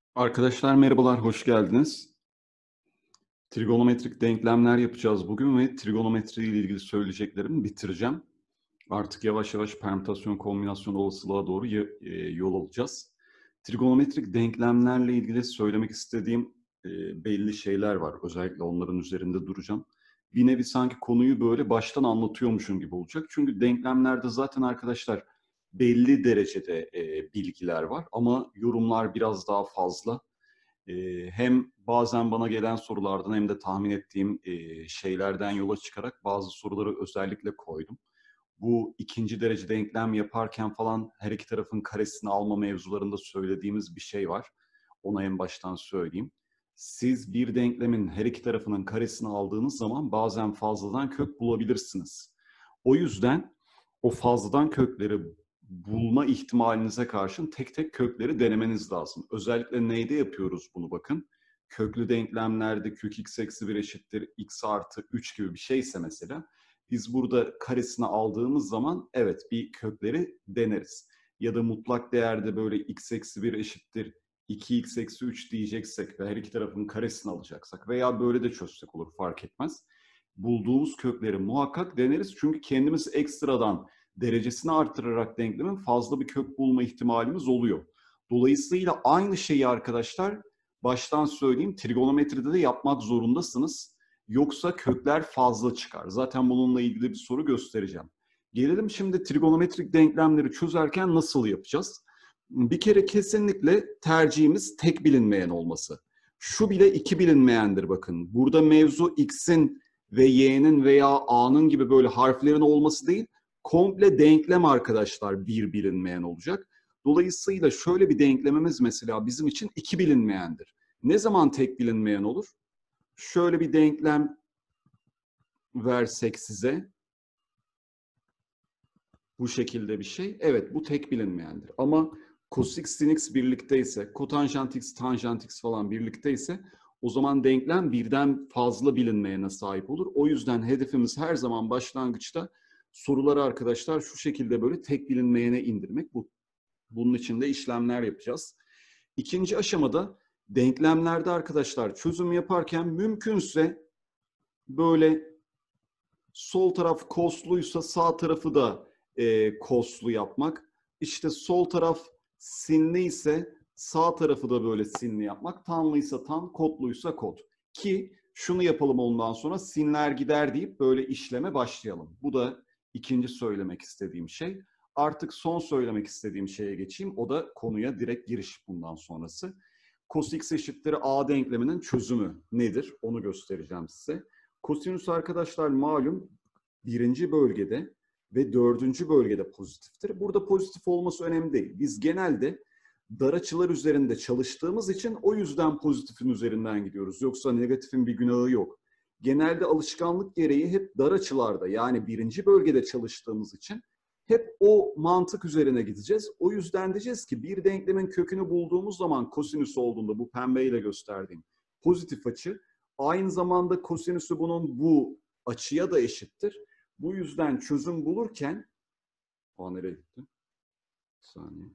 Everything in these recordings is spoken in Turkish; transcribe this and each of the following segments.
Arkadaşlar merhabalar, hoş geldiniz. Trigonometrik denklemler yapacağız bugün ve trigonometri ile ilgili söyleyeceklerimi bitireceğim. Artık yavaş yavaş permütasyon kombinasyon olasılığa doğru yol alacağız. Trigonometrik denklemlerle ilgili söylemek istediğim belli şeyler var. Özellikle onların üzerinde duracağım. Bir nevi sanki konuyu böyle baştan anlatıyormuşum gibi olacak. Çünkü denklemlerde zaten arkadaşlar belli derecede bilgiler var ama yorumlar biraz daha fazla. Hem bazen bana gelen sorulardan hem de tahmin ettiğim şeylerden yola çıkarak bazı soruları özellikle koydum. Bu ikinci derece denklem yaparken falan her iki tarafın karesini alma mevzularında söylediğimiz bir şey var. Onu en baştan söyleyeyim. Siz bir denklemin her iki tarafının karesini aldığınız zaman bazen fazladan kök bulabilirsiniz. O yüzden o fazladan kökleri bulma ihtimalinize karşın tek tek kökleri denemeniz lazım. Özellikle neyde yapıyoruz bunu bakın. Köklü denklemlerde kök x eksi 1 eşittir x artı 3 gibi bir şeyse mesela biz burada karesini aldığımız zaman evet bir kökleri deneriz. Ya da mutlak değerde böyle x eksi 1 eşittir 2x eksi 3 diyeceksek ve her iki tarafın karesini alacaksak veya böyle de çözsek olur fark etmez. Bulduğumuz kökleri muhakkak deneriz çünkü kendimiz ekstradan derecesini artırarak denklemin fazla bir kök bulma ihtimalimiz oluyor. Dolayısıyla aynı şeyi arkadaşlar baştan söyleyeyim trigonometride de yapmak zorundasınız. Yoksa kökler fazla çıkar. Zaten bununla ilgili bir soru göstereceğim. Gelelim şimdi trigonometrik denklemleri çözerken nasıl yapacağız? Bir kere kesinlikle tercihimiz tek bilinmeyen olması. Şu bile iki bilinmeyendir bakın. Burada mevzu x'in ve y'nin veya a'nın gibi böyle harflerin olması değil, komple denklem arkadaşlar bir bilinmeyen olacak. Dolayısıyla şöyle bir denklemimiz mesela bizim için iki bilinmeyendir. Ne zaman tek bilinmeyen olur? Şöyle bir denklem versek size bu şekilde bir şey. Evet bu tek bilinmeyendir. Ama cos x sin x birlikteyse, kotanjant x tanjant x falan birlikteyse o zaman denklem birden fazla bilinmeyene sahip olur. O yüzden hedefimiz her zaman başlangıçta soruları arkadaşlar şu şekilde böyle tek bilinmeyene indirmek. Bunun için de işlemler yapacağız. İkinci aşamada denklemlerde arkadaşlar çözüm yaparken mümkünse böyle sol taraf kosluysa sağ tarafı da koslu yapmak. İşte sol taraf sinli ise sağ tarafı da böyle sinli yapmak. Tanlıysa tan, kodluysa kod. Ki şunu yapalım ondan sonra sinler gider deyip böyle işleme başlayalım. Bu da ikinci söylemek istediğim şey. Artık son söylemek istediğim şeye geçeyim. O da konuya direkt giriş bundan sonrası. Cos x eşittir a denkleminin çözümü nedir? Onu göstereceğim size. Kosinüs arkadaşlar malum birinci bölgede ve dördüncü bölgede pozitiftir. Burada pozitif olması önemli değil. Biz genelde dar açılar üzerinde çalıştığımız için o yüzden pozitifin üzerinden gidiyoruz. Yoksa negatifin bir günahı yok. Genelde alışkanlık gereği hep dar açılarda yani birinci bölgede çalıştığımız için hep o mantık üzerine gideceğiz. O yüzden diyeceğiz ki bir denklemin kökünü bulduğumuz zaman kosinüs olduğunda bu pembeyle gösterdiğim pozitif açı aynı zamanda kosinüsü bunun bu açıya da eşittir. Bu yüzden çözüm bulurken nereye gitti? Bir saniye.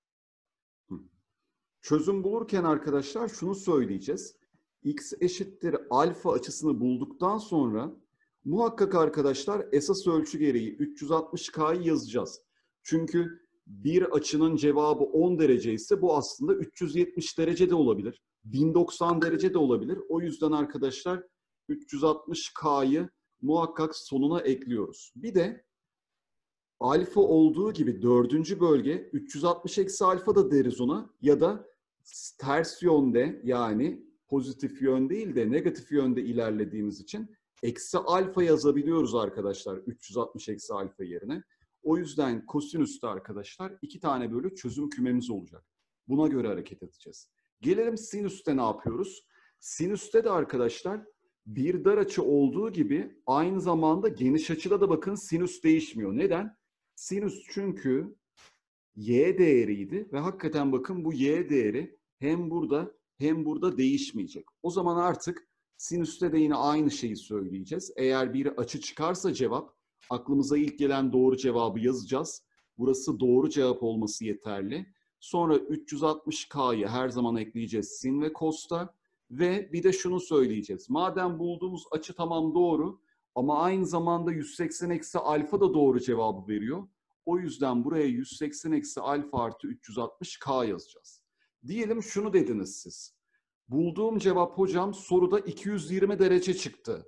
Çözüm bulurken arkadaşlar şunu söyleyeceğiz. X eşittir alfa açısını bulduktan sonra muhakkak arkadaşlar esas ölçü gereği 360K'yı yazacağız. Çünkü bir açının cevabı 10 derece ise bu aslında 370 derece de olabilir. 1090 derece de olabilir. O yüzden arkadaşlar 360K'yı muhakkak sonuna ekliyoruz. Bir de alfa olduğu gibi dördüncü bölge 360 eksi alfa da deriz ona ya da ters yönde yani pozitif yön değil de negatif yönde ilerlediğimiz için eksi alfa yazabiliyoruz arkadaşlar 360 eksi alfa yerine. O yüzden kosinüste arkadaşlar iki tane böyle çözüm kümemiz olacak. Buna göre hareket edeceğiz. Gelelim sinüste ne yapıyoruz? Sinüste de arkadaşlar bir dar açı olduğu gibi aynı zamanda geniş açıda da bakın sinüs değişmiyor. Neden? Sinüs çünkü y değeriydi ve hakikaten bakın bu y değeri hem burada hem burada değişmeyecek. O zaman artık sinüste de yine aynı şeyi söyleyeceğiz. Eğer bir açı çıkarsa cevap, aklımıza ilk gelen doğru cevabı yazacağız. Burası doğru cevap olması yeterli. Sonra 360K'yı her zaman ekleyeceğiz sin ve cos'ta. Ve bir de şunu söyleyeceğiz. Madem bulduğumuz açı tamam doğru ama aynı zamanda 180 eksi alfa da doğru cevabı veriyor. O yüzden buraya 180 eksi alfa artı 360K yazacağız. Diyelim şunu dediniz siz. Bulduğum cevap hocam soruda 220 derece çıktı.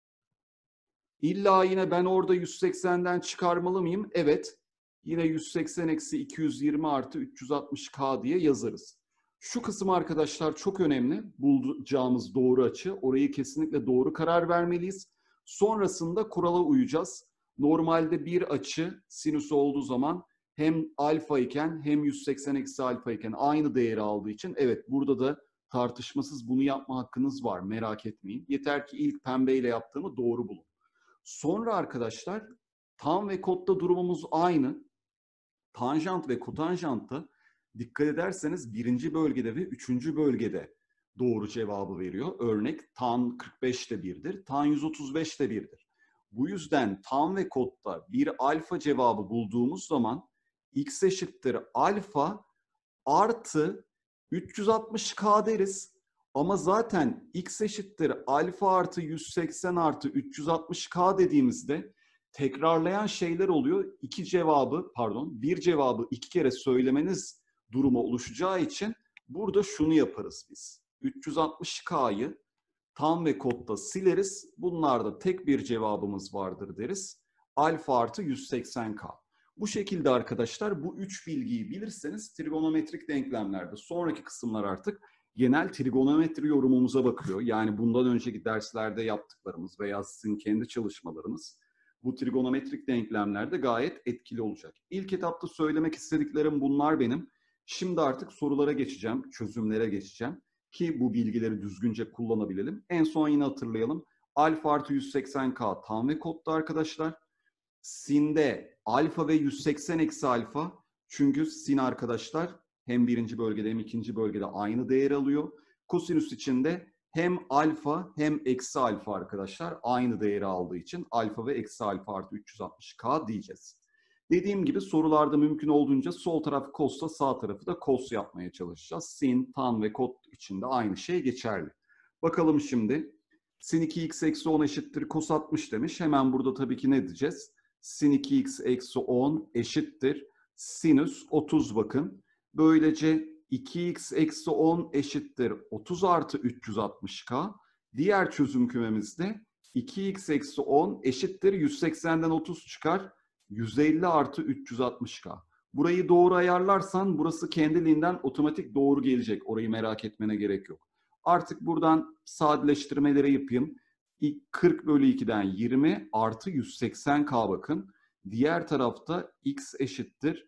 İlla yine ben orada 180'den çıkarmalı mıyım? Evet. Yine 180 eksi 220 artı 360K diye yazarız. Şu kısım arkadaşlar çok önemli. Bulacağımız doğru açı. Orayı kesinlikle doğru karar vermeliyiz. Sonrasında kurala uyacağız. Normalde bir açı sinüs olduğu zaman hem alfa iken hem 180 eksi alfa iken aynı değeri aldığı için evet burada da tartışmasız bunu yapma hakkınız var. Merak etmeyin. Yeter ki ilk pembeyle yaptığımı doğru bulun. Sonra arkadaşlar tan ve kotta durumumuz aynı. Tanjant ve kotanjantta dikkat ederseniz birinci bölgede ve üçüncü bölgede doğru cevabı veriyor. Örnek tan 45 de 1'dir, tan 135 de 1'dir. Bu yüzden tan ve kotta bir alfa cevabı bulduğumuz zaman x eşittir alfa artı 360K deriz. Ama zaten x eşittir alfa artı 180 artı 360K dediğimizde tekrarlayan şeyler oluyor. Bir cevabı iki kere söylemeniz durumu oluşacağı için burada şunu yaparız biz. 360K'yı tan ve kodda sileriz. Bunlarda tek bir cevabımız vardır deriz. Alfa artı 180K. Bu şekilde arkadaşlar bu üç bilgiyi bilirseniz trigonometrik denklemlerde sonraki kısımlar artık genel trigonometri yorumumuza bakıyor. Yani bundan önceki derslerde yaptıklarımız veya sizin kendi çalışmalarınız bu trigonometrik denklemlerde gayet etkili olacak. İlk etapta söylemek istediklerim bunlar benim. Şimdi artık sorulara geçeceğim, çözümlere geçeceğim ki bu bilgileri düzgünce kullanabilelim. En son yine hatırlayalım. Alfa artı 180K tan ve kodda arkadaşlar. Sin'de alfa ve 180 eksi alfa. Çünkü sin arkadaşlar hem birinci bölgede hem ikinci bölgede aynı değer alıyor. Kosinüs içinde hem alfa hem eksi alfa arkadaşlar aynı değeri aldığı için alfa ve eksi alfa artı 360K diyeceğiz. Dediğim gibi sorularda mümkün olduğunca sol taraf cos'ta sağ tarafı da cos yapmaya çalışacağız. Sin, tan ve kod içinde aynı şey geçerli. Bakalım şimdi. Sin 2x eksi 10 eşittir cos 60 demiş. Hemen burada tabii ki ne diyeceğiz? Sin 2x eksi 10 eşittir sinüs 30 bakın. Böylece 2x eksi 10 eşittir 30 artı 360K. Diğer çözüm kümemizde 2x eksi 10 eşittir 180'den 30 çıkar. 150 artı 360K. Burayı doğru ayarlarsan burası kendiliğinden otomatik doğru gelecek. Orayı merak etmene gerek yok. Artık buradan sadeleştirmeleri yapayım. 40 bölü 2'den 20 artı 180K bakın. Diğer tarafta x eşittir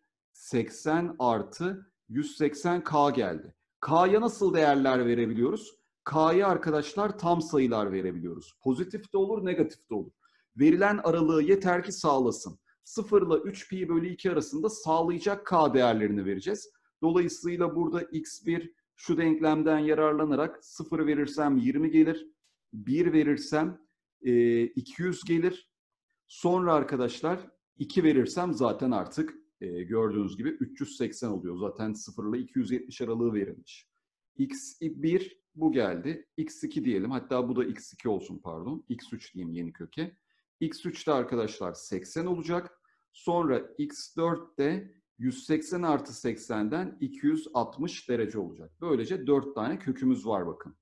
80 artı 180K geldi. K'ya nasıl değerler verebiliyoruz? K'ya arkadaşlar tam sayılar verebiliyoruz. Pozitif de olur, negatif de olur. Verilen aralığı yeter ki sağlasın. 0 ile 3 pi bölü 2 arasında sağlayacak K değerlerini vereceğiz. Dolayısıyla burada x1 şu denklemden yararlanarak 0 verirsem 20 gelir. 1 verirsem 200 gelir. Sonra arkadaşlar 2 verirsem zaten artık gördüğünüz gibi 380 oluyor. Zaten 0 ile 270 aralığı verilmiş. x1 bu geldi. x2 diyelim. Hatta bu da x2 olsun pardon. x3 diyeyim yeni köke. x3'te arkadaşlar 80 olacak. Sonra x4 de 180 artı 80'den 260 derece olacak. Böylece 4 tane kökümüz var bakın.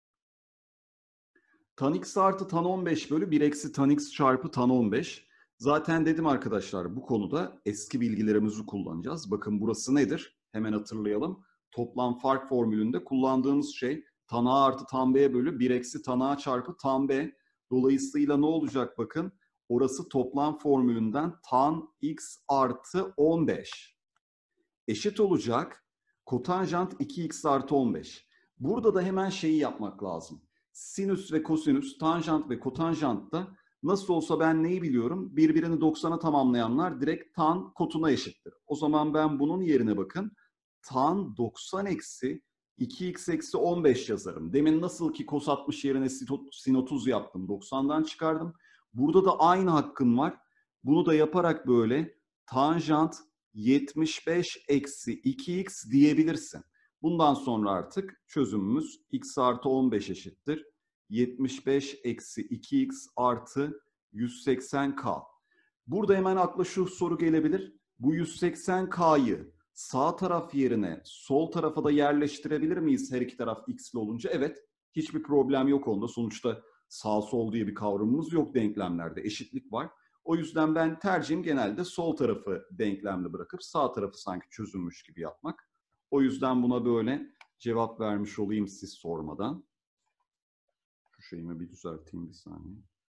Tan x artı tan 15 bölü 1 eksi tan x çarpı tan 15. Zaten dedim arkadaşlar bu konuda eski bilgilerimizi kullanacağız. Bakın burası nedir? Hemen hatırlayalım. Toplam fark formülünde kullandığımız şey tan a artı tan b bölü 1 eksi tan a çarpı tan b. Dolayısıyla ne olacak bakın? Orası toplam formülünden tan x artı 15. Eşit olacak kotanjant 2x artı 15. Burada da hemen şeyi yapmak lazım. Sinüs ve kosinüs, tanjant ve kotanjantta nasıl olsa ben neyi biliyorum? Birbirini 90'a tamamlayanlar direkt tan kotuna eşittir. O zaman ben bunun yerine bakın. Tan 90 eksi 2x eksi 15 yazarım. Demin nasıl ki cos 60 yerine sin 30 yaptım. 90'dan çıkardım. Burada da aynı hakkın var. Bunu da yaparak böyle tanjant 75 eksi 2x diyebilirsin. Bundan sonra artık çözümümüz x artı 15 eşittir 75 eksi 2x artı 180k. Burada hemen akla şu soru gelebilir. Bu 180k'yı sağ taraf yerine sol tarafa da yerleştirebilir miyiz her iki taraf x'li olunca? Evet, hiçbir problem yok onda. Sonuçta sağ sol diye bir kavramımız yok denklemlerde. Eşitlik var. O yüzden ben tercihim genelde sol tarafı denklemli bırakıp sağ tarafı sanki çözülmüş gibi yapmak. O yüzden buna böyle cevap vermiş olayım siz sormadan. Şu şeyimi bir düzelteyim bir saniye.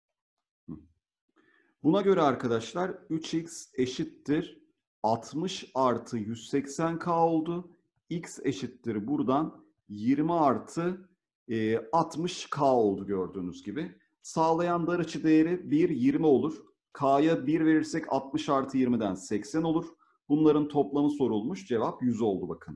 Buna göre arkadaşlar 3x eşittir 60 artı 180k oldu. X eşittir buradan 20 artı 60k oldu gördüğünüz gibi. Sağlayan dar açı değeri 1, 20 olur. K'ya 1 verirsek 60 artı 20'den 80 olur. Bunların toplamı sorulmuş. Cevap 100 oldu bakın.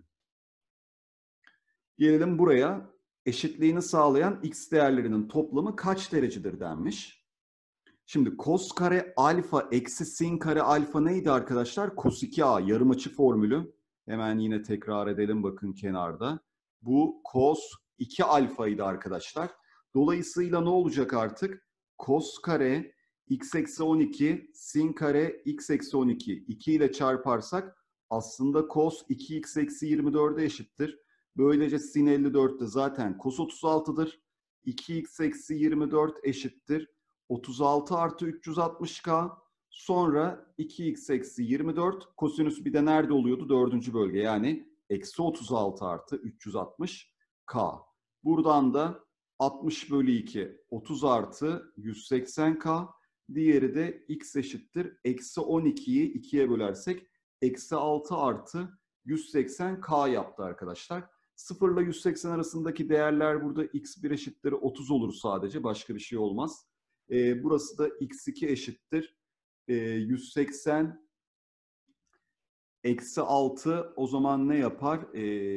Gelelim buraya. Eşitliğini sağlayan x değerlerinin toplamı kaç derecedir denmiş. Şimdi cos kare alfa eksi sin kare alfa neydi arkadaşlar? Cos 2a yarımaçı formülü. Hemen yine tekrar edelim bakın kenarda. Bu cos 2 alfaydı arkadaşlar. Dolayısıyla ne olacak artık? Cos kare x eksi 12 sin kare x eksi 12. 2 ile çarparsak aslında cos 2x eksi 24'e eşittir. Böylece sin 54 de zaten cos 36'dır. 2x eksi 24 eşittir 36 artı 360k. Sonra 2x eksi 24. Kosinüs bir de nerede oluyordu? 4. bölge. Yani eksi 36 artı 360k. Buradan da 60 bölü 2 30 artı 180k. Diğeri de x eşittir. Eksi 12'yi 2'ye bölersek eksi 6 artı 180k yaptı arkadaşlar. 0 ile 180 arasındaki değerler burada x1 eşittir 30 olur sadece. Başka bir şey olmaz. Burası da x2 eşittir 180 eksi 6 o zaman ne yapar?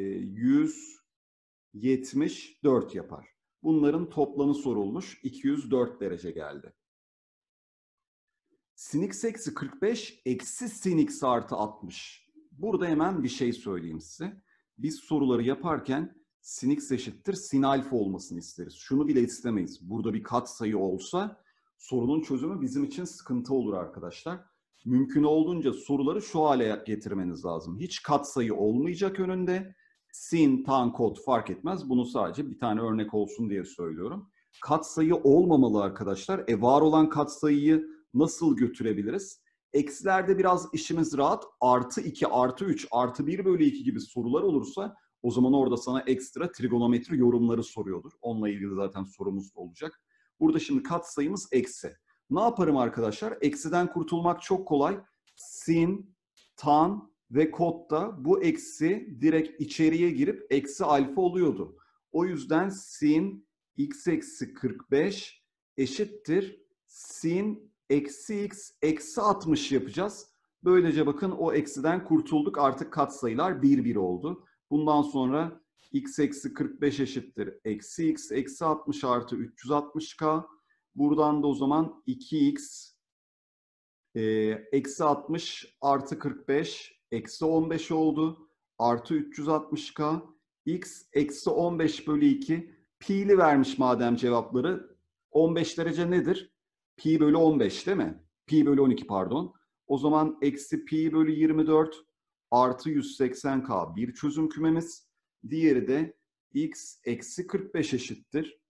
174 yapar. Bunların toplamı sorulmuş. 204 derece geldi. Sin x eksi 45 eksi sin x artı 60. Burada hemen bir şey söyleyeyim size. Biz soruları yaparken sin x eşittir sin alfa olmasını isteriz. Şunu bile istemeyiz. Burada bir katsayı olsa sorunun çözümü bizim için sıkıntı olur arkadaşlar. Mümkün olduğunca soruları şu hale getirmeniz lazım. Hiç katsayı olmayacak önünde. Sin, tan, kot fark etmez. Bunu sadece bir tane örnek olsun diye söylüyorum. Katsayı olmamalı arkadaşlar. Var olan katsayıyı nasıl götürebiliriz? Eksilerde biraz işimiz rahat. Artı 2, artı 3, artı 1 bölü 2 gibi sorular olursa o zaman orada sana ekstra trigonometri yorumları soruyordur. Onunla ilgili zaten sorumuz da olacak. Burada şimdi katsayımız eksi. Ne yaparım arkadaşlar? Eksiden kurtulmak çok kolay. Sin, tan ve kotta bu eksi direkt içeriye girip eksi alfa oluyordu. O yüzden sin x eksi 45 eşittir sin eksi x eksi 60 yapacağız. Böylece bakın o eksiden kurtulduk. Artık katsayılar 1, 1 oldu. Bundan sonra x eksi 45 eşittir eksi x eksi 60 artı 360k. Buradan da o zaman 2x eksi 60 artı 45 eksi 15 oldu. Artı 360k. X eksi 15 bölü 2. Pi'li vermiş madem cevapları. 15 derece nedir? Pi bölü 15 değil mi? Pi bölü 12 pardon. O zaman eksi pi bölü 24 artı 180k bir çözüm kümemiz. Diğeri de x eksi 45 eşittir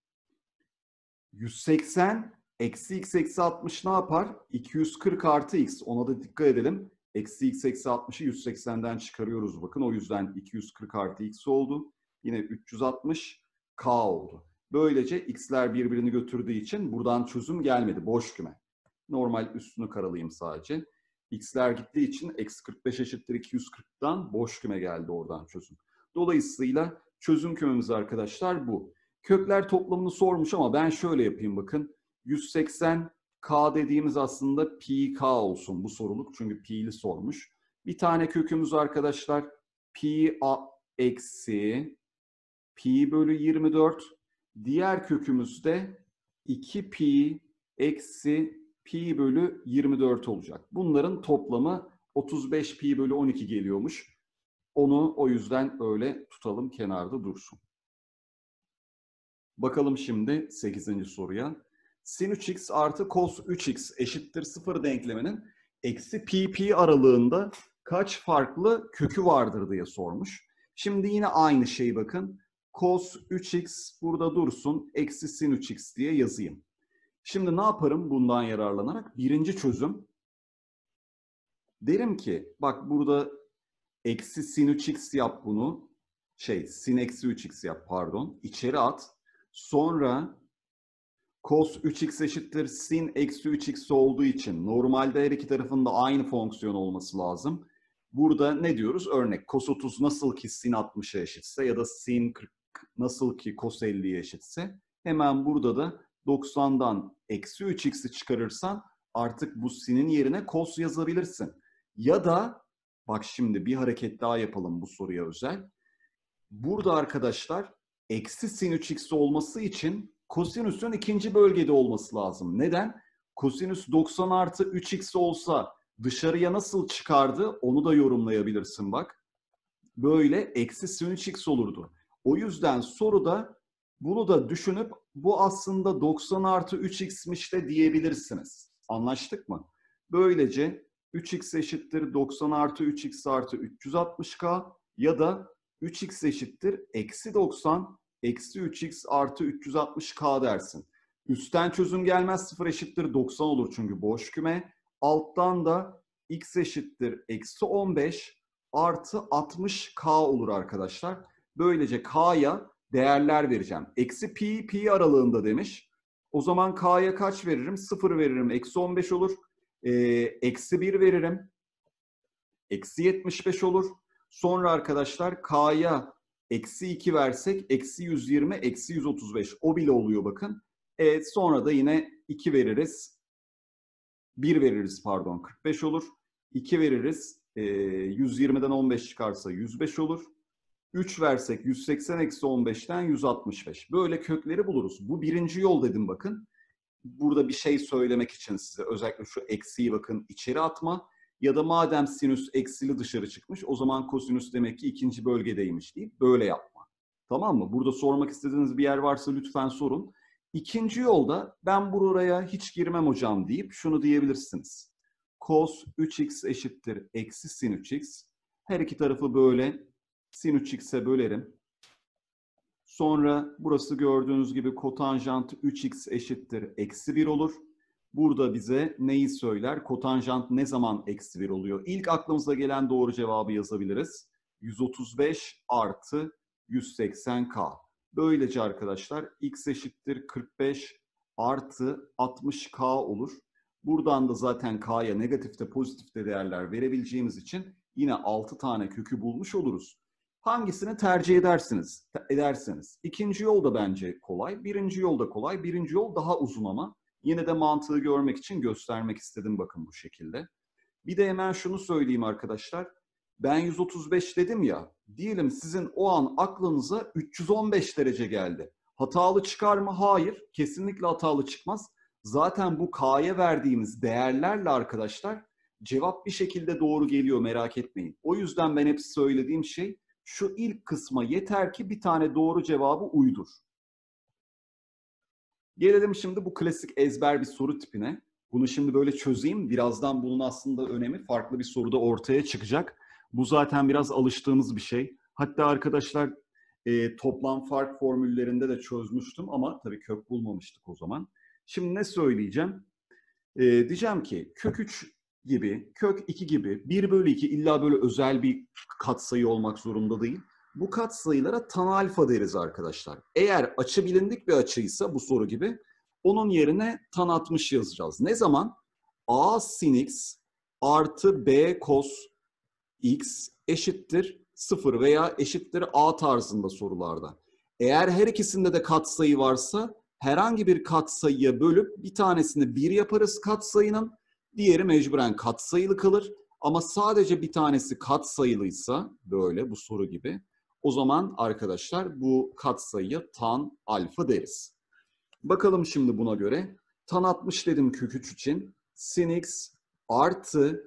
180 eksi x eksi 60 ne yapar? 240 artı x. Ona da dikkat edelim. Eksi x eksi 60'ı 180'den çıkarıyoruz bakın. O yüzden 240 artı x oldu. Yine 360k oldu. Böylece x'ler birbirini götürdüğü için buradan çözüm gelmedi. Boş küme. Normal üstünü karalayayım sadece. X'ler gittiği için eksi 45 eşittir 240'dan boş küme geldi oradan çözüm. Dolayısıyla çözüm kümemiz arkadaşlar bu. Kökler toplamını sormuş ama ben şöyle yapayım bakın. 180k dediğimiz aslında pi k olsun bu soruluk. Çünkü pi'li sormuş. Bir tane kökümüz arkadaşlar pi a eksi pi bölü 24. Diğer kökümüz de 2 pi eksi pi bölü 24 olacak. Bunların toplamı 35 pi bölü 12 geliyormuş. Onu o yüzden öyle tutalım, kenarda dursun. Bakalım şimdi 8. soruya. Sin 3x artı cos 3x eşittir 0 denkleminin eksi pi aralığında kaç farklı kökü vardır diye sormuş. Şimdi yine aynı şey bakın. Cos 3x burada dursun. Eksi sin 3x diye yazayım. Şimdi ne yaparım bundan yararlanarak? Birinci çözüm. Derim ki bak burada eksi sin 3x yap bunu. Sin eksi 3x yap pardon. İçeri at. Sonra cos 3x eşittir sin eksi 3x olduğu için normalde her iki tarafında aynı fonksiyon olması lazım. Burada ne diyoruz? Örnek cos 30 nasıl ki sin 60'a eşitse ya da sin 40 nasıl ki cos 50'ye eşitse hemen burada da 90'dan eksi 3x'i çıkarırsan artık bu sin'in yerine cos yazabilirsin. Ya da bak şimdi bir hareket daha yapalım bu soruya özel. Burada arkadaşlar eksi sin 3x olması için kosinüsün ikinci bölgede olması lazım. Neden? Kosinüs 90 artı 3x olsa dışarıya nasıl çıkardı onu da yorumlayabilirsin bak. Böyle eksi sin 3x olurdu. O yüzden soruda bunu da düşünüp bu aslında 90 artı 3x'miş de diyebilirsiniz. Anlaştık mı? Böylece 3x eşittir 90 artı 3x artı 360k ya da 3x eşittir eksi 90 eksi 3x artı 360k dersin. Üstten çözüm gelmez, 0 eşittir 90 olur çünkü boş küme. Alttan da x eşittir eksi 15 artı 60k olur arkadaşlar. Böylece k'ya değerler vereceğim. Eksi pi aralığında demiş. O zaman k'ya kaç veririm? 0 veririm. Eksi 15 olur. Eksi 1 veririm. Eksi 75 olur. Sonra arkadaşlar k'ya eksi 2 versek eksi 120, eksi 135. O bile oluyor bakın. Sonra da yine 2 veririz. 1 veririz pardon 45 olur. 2 veririz. 120'den 15 çıkarsa 105 olur. 3 versek 180 eksi 15'ten 165. Böyle kökleri buluruz. Bu birinci yol dedim bakın. Burada bir şey söylemek için size özellikle şu eksiyi bakın içeri atma. Ya da madem sinüs eksili dışarı çıkmış o zaman kosinüs demek ki ikinci bölgedeymiş deyip böyle yapma. Tamam mı? Burada sormak istediğiniz bir yer varsa lütfen sorun. İkinci yolda ben buraya hiç girmem hocam deyip şunu diyebilirsiniz. Cos 3x eşittir eksi sin 3x. Her iki tarafı böyle sin 3x'e bölerim. Sonra burası gördüğünüz gibi kotanjant 3x eşittir eksi 1 olur. Burada bize neyi söyler? Kotanjant ne zaman eksi 1 oluyor? İlk aklımıza gelen doğru cevabı yazabiliriz. 135 artı 180k. Böylece arkadaşlar x eşittir 45 artı 60k olur. Buradan da zaten k'ya negatifte pozitifte değerler verebileceğimiz için yine 6 tane kökü bulmuş oluruz. Hangisini tercih ederseniz. İkinci yol da bence kolay. Birinci yol da kolay. Birinci yol daha uzun ama yine de mantığı görmek için göstermek istedim bakın bu şekilde. Bir de hemen şunu söyleyeyim arkadaşlar. Ben 135 dedim ya. Diyelim sizin o an aklınıza 315 derece geldi. Hatalı çıkar mı? Hayır. Kesinlikle hatalı çıkmaz. Zaten bu k'ya verdiğimiz değerlerle arkadaşlar cevap bir şekilde doğru geliyor, merak etmeyin. O yüzden ben hep söylediğim şey şu ilk kısma yeter ki bir tane doğru cevabı uydur. Gelelim şimdi bu klasik ezber bir soru tipine. Bunu şimdi böyle çözeyim. Birazdan bunun aslında önemi farklı bir soruda ortaya çıkacak. Bu zaten biraz alıştığımız bir şey. Hatta arkadaşlar toplam fark formüllerinde de çözmüştüm ama tabii kök bulmamıştık o zaman. Şimdi ne söyleyeceğim? Diyeceğim ki kök 3 gibi, kök 2 gibi 1 bölü 2 illa böyle özel bir katsayı olmak zorunda değil. Bu katsayılara tan alfa deriz arkadaşlar. Eğer açı bilindik bir açıysa bu soru gibi onun yerine tan 60 yazacağız. Ne zaman? A sin x artı B cos x eşittir 0 veya eşittir A tarzında sorularda. Eğer her ikisinde de katsayı varsa herhangi bir katsayıya bölüp bir tanesini 1 yaparız katsayının, diğeri mecburen katsayılı kalır. Ama sadece bir tanesi katsayılıysa böyle bu soru gibi o zaman arkadaşlar bu katsayıya tan alfa deriz. Bakalım şimdi buna göre tan 60 dedim kök 3 için sin x artı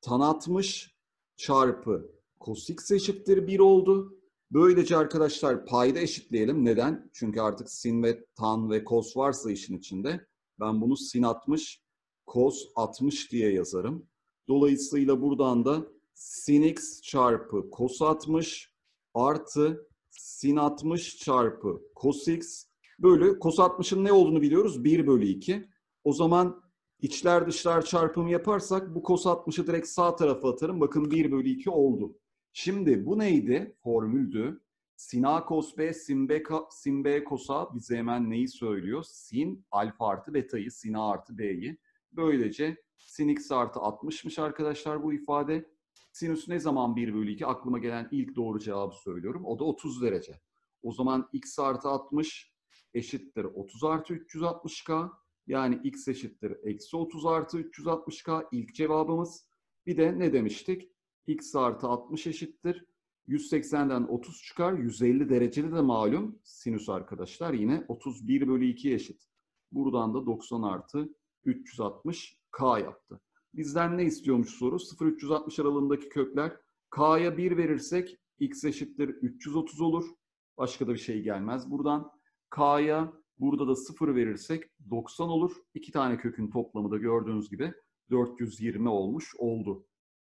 tan 60 çarpı cos x eşittir 1 oldu. Böylece arkadaşlar payda eşitleyelim. Neden? Çünkü artık sin ve tan ve cos varsa işin içinde ben bunu sin 60 cos 60 diye yazarım. Dolayısıyla buradan da sin x çarpı cos 60 artı sin 60 çarpı cos x bölü cos 60'ın ne olduğunu biliyoruz. 1 bölü 2. O zaman içler dışlar çarpımı yaparsak bu cos 60'ı direkt sağ tarafa atarım. Bakın 1 bölü 2 oldu. Şimdi bu neydi? Formüldü. Sin A cos B, sin B cos A bize hemen neyi söylüyor? Sin alfa artı beta'yı, sin A artı B'yi. Böylece sin x artı 60'mış arkadaşlar bu ifade. Sinüs ne zaman 1 bölü 2? Aklıma gelen ilk doğru cevabı söylüyorum. O da 30 derece. O zaman x artı 60 eşittir 30 artı 360k. Yani x eşittir eksi 30 artı 360k ilk cevabımız. Bir de ne demiştik? X artı 60 eşittir. 180'den 30 çıkar. 150 dereceli de malum sinüs arkadaşlar. Yine 31 bölü 2 eşit. Buradan da 90 artı 360k yaptı. Bizden ne istiyormuş soru? 0-360 aralığındaki kökler. K'ya 1 verirsek x eşittir 330 olur. Başka da bir şey gelmez buradan. K'ya burada da 0 verirsek 90 olur. İki tane kökün toplamı da gördüğünüz gibi 420 olmuş oldu.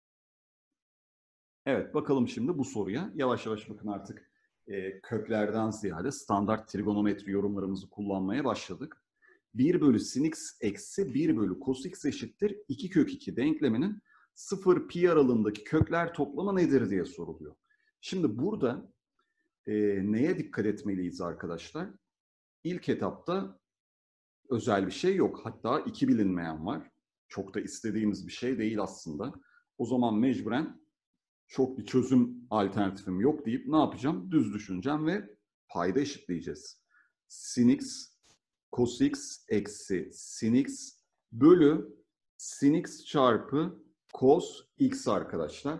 Evet, bakalım şimdi bu soruya. Yavaş yavaş bakın artık köklerden ziyade standart trigonometri yorumlarımızı kullanmaya başladık. 1 bölü sin x eksi 1 bölü cos x eşittir 2 kök 2 denkleminin 0 pi aralığındaki kökler toplamı nedir diye soruluyor. Şimdi burada neye dikkat etmeliyiz arkadaşlar? İlk etapta özel bir şey yok. Hatta 2 bilinmeyen var. Çok da istediğimiz bir şey değil aslında. O zaman mecburen çok bir çözüm alternatifim yok deyip ne yapacağım? Düz düşüneceğim ve payda eşitleyeceğiz. Sin x cos x eksi sin x bölü sin x çarpı cos x arkadaşlar.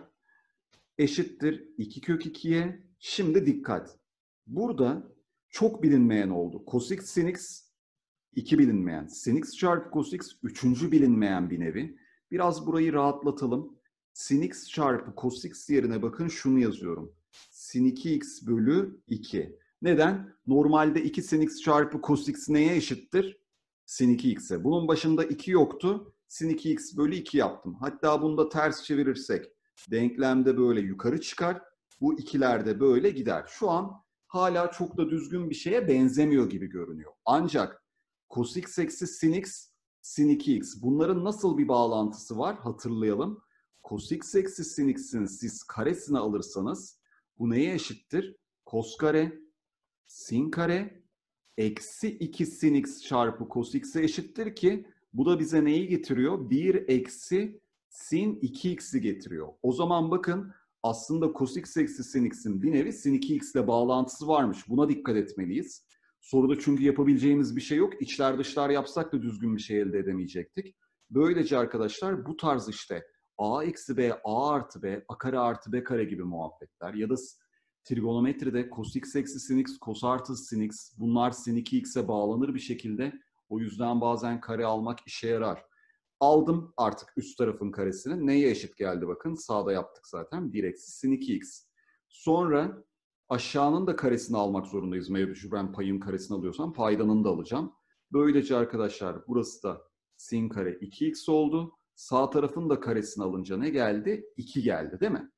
Eşittir 2 kök 2'ye. Şimdi dikkat. Burada çok bilinmeyen oldu. Cos x sin x 2 bilinmeyen. Sin x çarpı cos x 3. bilinmeyen bir nevi. Biraz burayı rahatlatalım. Sin x çarpı cos x yerine bakın şunu yazıyorum. Sin 2x bölü 2. Neden? Normalde 2 sin x çarpı cos x neye eşittir? Sin 2x'e. Bunun başında 2 yoktu. Sin 2x bölü 2 yaptım. Hatta bunu da ters çevirirsek denklemde böyle yukarı çıkar. Bu ikiler de böyle gider. Şu an hala çok da düzgün bir şeye benzemiyor gibi görünüyor. Ancak cos x eksi sin x, sin 2x. Bunların nasıl bir bağlantısı var? Hatırlayalım. Cos x eksi sin x'in siz karesini alırsanız bu neye eşittir? Cos kare, sin kare, eksi 2 sin x çarpı cos x'e eşittir ki bu da bize neyi getiriyor? 1 eksi sin 2x'i getiriyor. O zaman bakın aslında cos x eksi sin x'in bir nevi sin 2x ile bağlantısı varmış. Buna dikkat etmeliyiz. Soruda çünkü yapabileceğimiz bir şey yok. İçler dışlar yapsak da düzgün bir şey elde edemeyecektik. Böylece arkadaşlar bu tarz işte a eksi b, a artı b, a kare artı b kare gibi muhabbetler ya da trigonometride cos x eksi sin x, cos artı sin x bunlar sin 2x'e bağlanır bir şekilde. O yüzden bazen kare almak işe yarar. Aldım artık üst tarafın karesini. Neye eşit geldi bakın. Sağda yaptık zaten. 1 eksi sin 2x. Sonra aşağının da karesini almak zorundayız. Mecburen payın karesini alıyorsam paydanın da alacağım. Böylece arkadaşlar burası da sin kare 2x oldu. Sağ tarafın da karesini alınca ne geldi? 2 geldi değil mi?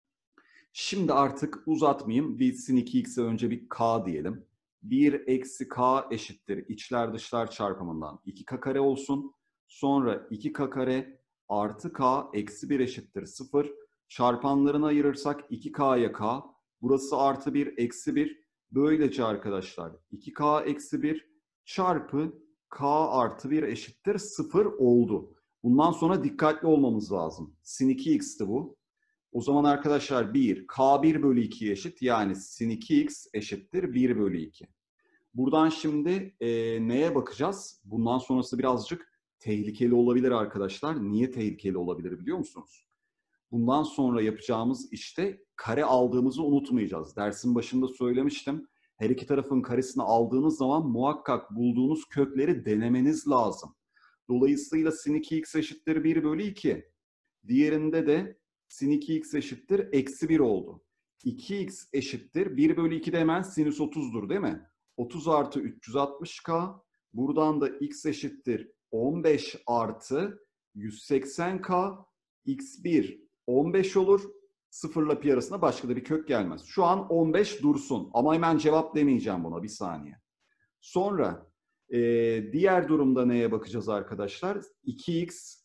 Şimdi artık uzatmayayım. Bir sin 2x'e önce bir k diyelim. 1 eksi k eşittir. İçler dışlar çarpımından 2k kare olsun. Sonra 2k kare artı k eksi 1 eşittir 0. Çarpanlarını ayırırsak 2k'ya k. Burası artı 1 eksi 1. Böylece arkadaşlar 2k eksi 1 çarpı k artı 1 eşittir 0 oldu. Bundan sonra dikkatli olmamız lazım. Sin 2x'ti bu. O zaman arkadaşlar 1, k1 bölü 2'ye eşit. Yani sin 2x eşittir 1 bölü 2. Buradan şimdi neye bakacağız? Bundan sonrası birazcık tehlikeli olabilir arkadaşlar. Niye tehlikeli olabilir biliyor musunuz? Bundan sonra yapacağımız işte kare aldığımızı unutmayacağız. Dersin başında söylemiştim. Her iki tarafın karesini aldığınız zaman muhakkak bulduğunuz kökleri denemeniz lazım. Dolayısıyla sin 2x eşittir 1 bölü 2. Diğerinde de sin 2x eşittir eksi 1 oldu. 2x eşittir 1 bölü 2 de hemen sinüs 30'dur değil mi? 30 artı 360k. Buradan da x eşittir 15 artı 180k. x1 15 olur. Sıfırla pi arasında başka da bir kök gelmez. Şu an 15 dursun. Ama hemen cevap demeyeceğim buna. Bir saniye. Sonra diğer durumda neye bakacağız arkadaşlar? 2x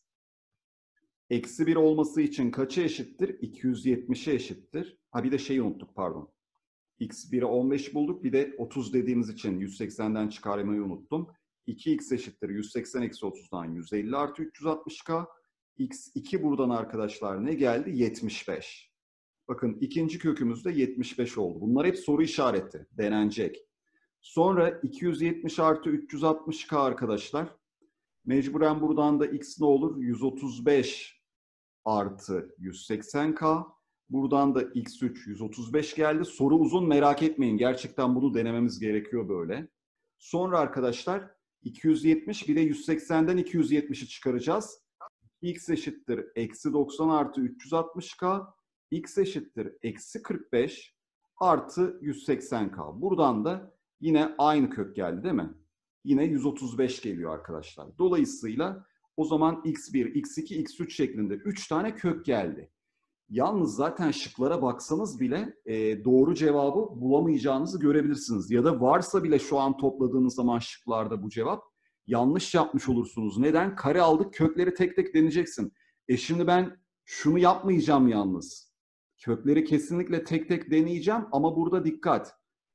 eksi 1 olması için kaça eşittir? 270'e eşittir. Ha bir de şeyi unuttuk pardon. x1'e 15 bulduk. Bir de 30 dediğimiz için 180'den çıkarmayı unuttum. 2x eşittir 180 eksi 30'dan 150 artı 360k. x2 buradan arkadaşlar ne geldi? 75. Bakın ikinci kökümüz de 75 oldu. Bunlar hep soru işareti. Denenecek. Sonra 270 artı 360k arkadaşlar. Mecburen buradan da x ne olur? 135 artı 180k. Buradan da x3 135 geldi. Soru uzun, merak etmeyin. Gerçekten bunu denememiz gerekiyor böyle. Sonra arkadaşlar 270 bir de 180'den 270'i çıkaracağız. X eşittir eksi 90 artı 360k. X eşittir eksi 45 artı 180k. Buradan da yine aynı kök geldi değil mi? Yine 135 geliyor arkadaşlar. Dolayısıyla o zaman x1, x2, x3 şeklinde 3 tane kök geldi. Yalnız zaten şıklara baksanız bile doğru cevabı bulamayacağınızı görebilirsiniz. Ya da varsa bile şu an topladığınız zaman şıklarda bu cevap yanlış yapmış olursunuz. Neden? Kare aldık, kökleri tek tek deneyeceksin. Şimdi ben şunu yapmayacağım yalnız. Kökleri kesinlikle tek tek deneyeceğim ama burada dikkat.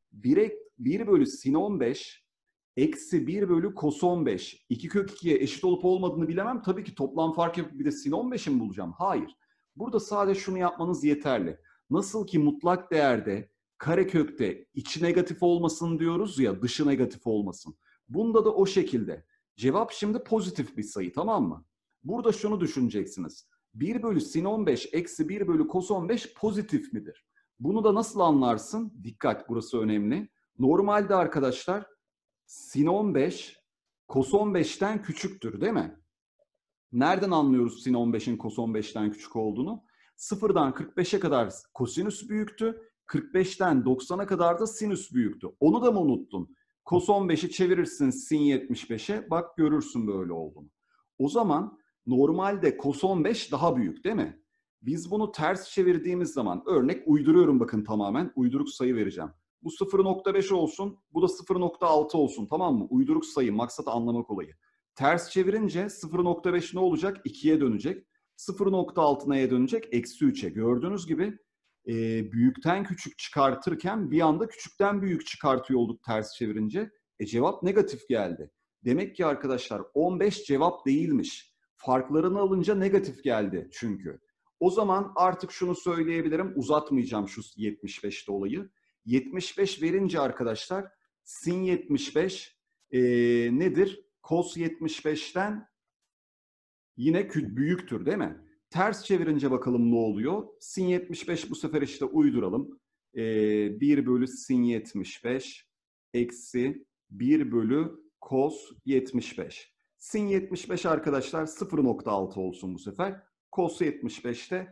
1 bölü sin 15 eksi 1 bölü kos 15. 2 kök 2'ye eşit olup olmadığını bilemem. Tabii ki toplam fark yapıp bir de sin 15'i mi bulacağım? Hayır. Burada sadece şunu yapmanız yeterli. Nasıl ki mutlak değerde karekökte içi negatif olmasın diyoruz ya, dışı negatif olmasın. Bunda da o şekilde. Cevap şimdi pozitif bir sayı, tamam mı? Burada şunu düşüneceksiniz. 1 bölü sin 15 eksi 1 bölü kos 15 pozitif midir? Bunu da nasıl anlarsın? Dikkat, burası önemli. Normalde arkadaşlar sin 15 kos 15'ten küçüktür değil mi? Nereden anlıyoruz sin 15'in kos 15'ten küçük olduğunu? 0'dan 45'e kadar kosinüs büyüktü. 45'ten 90'a kadar da sinüs büyüktü. Onu da mı unuttun? Kos 15'i çevirirsin sin 75'e. Bak görürsün böyle olduğunu. O zaman normalde kos 15 daha büyük değil mi? Biz bunu ters çevirdiğimiz zaman, örnek uyduruyorum bakın, tamamen uyduruk sayı vereceğim. Bu 0.5 olsun, bu da 0.6 olsun, tamam mı? Uyduruk sayı, maksat anlamak olayı. Ters çevirince 0.5 ne olacak? 2'ye dönecek. 0.6 neye dönecek? Eksi 3'e. Gördüğünüz gibi büyükten küçük çıkartırken bir anda küçükten büyük çıkartıyor olduk ters çevirince. Cevap negatif geldi. Demek ki arkadaşlar 15 cevap değilmiş. Farklarını alınca negatif geldi çünkü. O zaman artık şunu söyleyebilirim. Uzatmayacağım şu 75'te olayı. 75 verince arkadaşlar sin 75 nedir? Cos 75'ten yine büyüktür değil mi? Ters çevirince bakalım ne oluyor? Sin 75 bu sefer işte uyduralım. 1 bölü sin 75 eksi 1 bölü cos 75. Sin 75 arkadaşlar 0.6 olsun bu sefer. Cos 75 de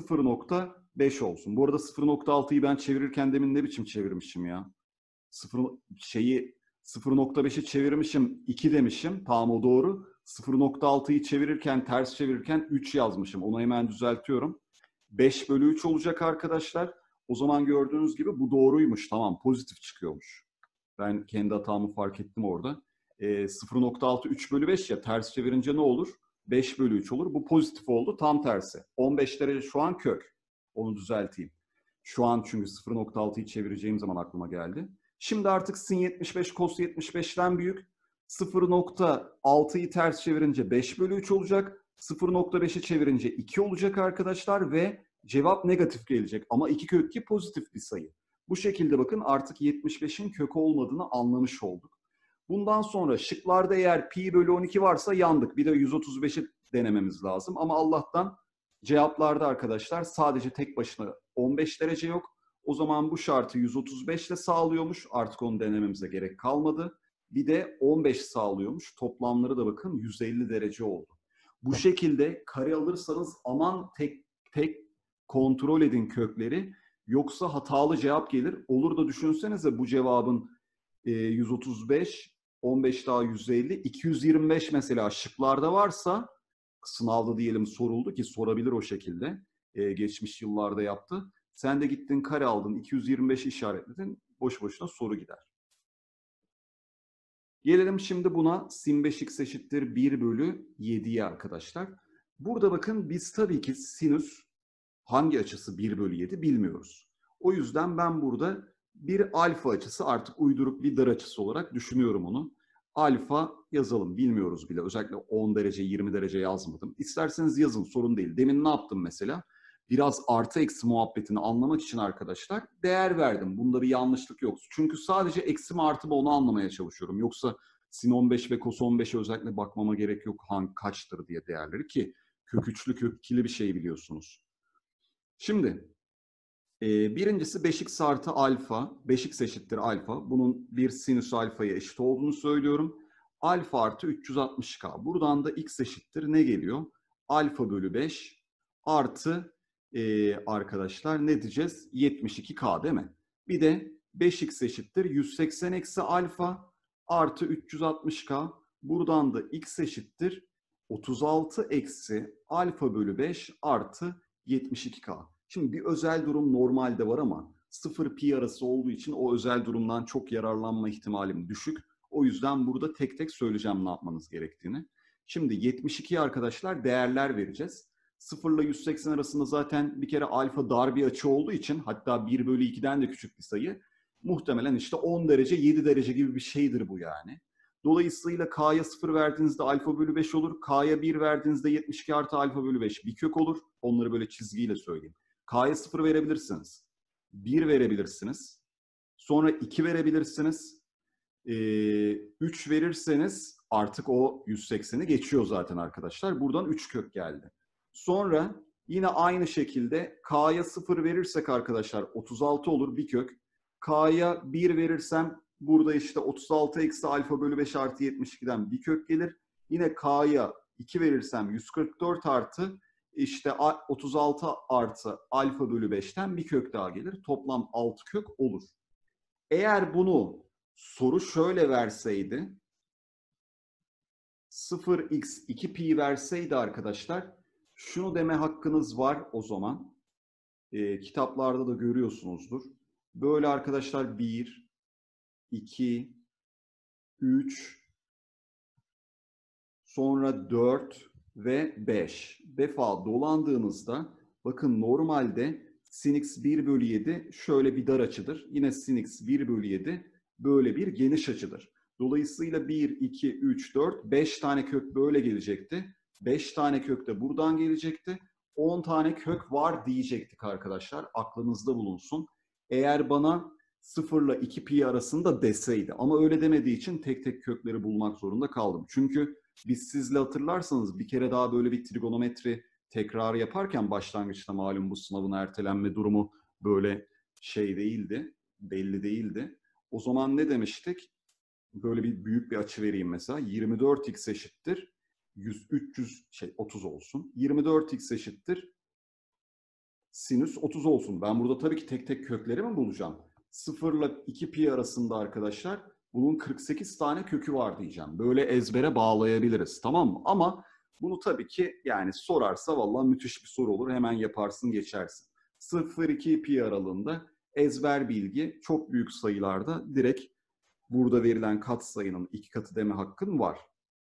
0.5 olsun. Bu arada 0.6'yı ben çevirirken demin ne biçim çevirmişim ya? 0.5'i çevirmişim 2 demişim. Tamam, o doğru. 0.6'yı çevirirken, ters çevirirken 3 yazmışım. Onu hemen düzeltiyorum. 5 bölü 3 olacak arkadaşlar. O zaman gördüğünüz gibi bu doğruymuş. Tamam, pozitif çıkıyormuş. Ben kendi hatamı fark ettim orada. 0.6 3 bölü 5 ya, ters çevirince ne olur? 5 bölü 3 olur. Bu pozitif oldu. Tam tersi. 15 derece şu an kök. Onu düzelteyim. Şu an çünkü 0.6'yı çevireceğim zaman aklıma geldi. Şimdi artık sin 75 cos 75'ten büyük. 0.6'yı ters çevirince 5 bölü 3 olacak. 0.5'i çevirince 2 olacak arkadaşlar ve cevap negatif gelecek. Ama 2 kök 2 pozitif bir sayı. Bu şekilde bakın artık 75'in kök olmadığını anlamış olduk. Bundan sonra şıklarda eğer pi bölü 12 varsa yandık. Bir de 135'i denememiz lazım. Ama Allah'tan cevaplarda arkadaşlar sadece tek başına 15 derece yok. O zaman bu şartı 135 ile sağlıyormuş. Artık onu denememize gerek kalmadı. Bir de 15 sağlıyormuş. Toplamları da bakın 150 derece oldu. Bu şekilde kare alırsanız aman tek tek kontrol edin kökleri. Yoksa hatalı cevap gelir. Olur da düşünsenize bu cevabın 135, 15 daha 150, 225 mesela şıklarda varsa, sınavda diyelim soruldu ki sorabilir o şekilde. Geçmiş yıllarda yaptı. Sen de gittin kare aldın, 225 işaretledin. Boş boşuna soru gider. Gelelim şimdi buna sin 5x eşittir 1 bölü 7'ye arkadaşlar. Burada bakın biz tabii ki sinüs hangi açısı 1 bölü 7 bilmiyoruz. O yüzden ben burada bir alfa açısı, artık uyduruk bir dar açısı olarak düşünüyorum onu. Alfa yazalım, bilmiyoruz bile. Özellikle 10 derece 20 derece yazmadım. İsterseniz yazın, sorun değil. Demin ne yaptım mesela? Biraz artı eksi muhabbetini anlamak için arkadaşlar değer verdim. Bunda bir yanlışlık yok. Çünkü sadece eksi mi artı mı onu anlamaya çalışıyorum. Yoksa sin 15 ve kos 15'e özellikle bakmama gerek yok hangi kaçtır diye değerleri, ki kök üçlü kök ikili bir şey biliyorsunuz. Şimdi birincisi 5x artı alfa, 5x eşittir alfa. Bunun bir sinüs alfaya eşit olduğunu söylüyorum. Alfa artı 360k. Buradan da x eşittir ne geliyor? Alfa bölü 5 artı arkadaşlar ne diyeceğiz? 72k değil mi? Bir de 5x eşittir 180 eksi alfa artı 360k. Buradan da x eşittir 36 eksi alfa bölü 5 artı 72k. Şimdi bir özel durum normalde var ama 0 pi arası olduğu için o özel durumdan çok yararlanma ihtimalim düşük. O yüzden burada tek tek söyleyeceğim ne yapmanız gerektiğini. Şimdi 72'ye arkadaşlar değerler vereceğiz. 0 ile 180 arasında zaten bir kere alfa dar bir açı olduğu için, hatta 1 bölü 2'den de küçük bir sayı. Muhtemelen işte 10 derece 7 derece gibi bir şeydir bu yani. Dolayısıyla k'ya 0 verdiğinizde alfa bölü 5 olur. K'ya 1 verdiğinizde 72 artı alfa bölü 5 bir kök olur. Onları böyle çizgiyle söyleyeyim. K'ya 0 verebilirsiniz. 1 verebilirsiniz. Sonra 2 verebilirsiniz. 3 verirseniz artık o 180'i geçiyor zaten arkadaşlar. Buradan 3 kök geldi. Sonra yine aynı şekilde K'ya 0 verirsek arkadaşlar 36 olur bir kök. K'ya 1 verirsem burada işte 36 eksi alfa bölü 5 artı 72'den bir kök gelir. Yine K'ya 2 verirsem 144 artı işte 36 artı alfa bölü 5'ten bir kök daha gelir. Toplam 6 kök olur. Eğer bunu soru şöyle verseydi, 0x 2 pi verseydi arkadaşlar, şunu deme hakkınız var o zaman. Kitaplarda da görüyorsunuzdur. Böyle arkadaşlar 1, 2, 3, sonra 4 ve 5 defa dolandığınızda bakın normalde sin x 1 bölü 7 şöyle bir dar açıdır. Yine sin x 1 bölü 7 böyle bir geniş açıdır. Dolayısıyla 1, 2, 3, 4, 5 tane kök böyle gelecekti. 5 tane kök de buradan gelecekti. 10 tane kök var diyecektik arkadaşlar. Aklınızda bulunsun. Eğer bana 0 ile 2 pi arasında deseydi. Ama öyle demediği için tek tek kökleri bulmak zorunda kaldım. Çünkü biz sizle hatırlarsanız bir kere daha böyle bir trigonometri tekrar yaparken başlangıçta malum bu sınavın ertelenme durumu böyle şey değildi, belli değildi. O zaman ne demiştik? Böyle bir büyük bir açı vereyim mesela. 24x eşittir 30 olsun. 24x eşittir sinüs 30 olsun. Ben burada tabii ki tek tek kökleri mi bulacağım? 0 ile 2 pi arasında arkadaşlar bunun 48 tane kökü var diyeceğim. Böyle ezbere bağlayabiliriz, tamam mı? Ama bunu tabii ki yani sorarsa vallahi müthiş bir soru olur. Hemen yaparsın geçersin. 0-2 pi aralığında ezber bilgi, çok büyük sayılarda direkt burada verilen katsayının 2 katı deme hakkın var.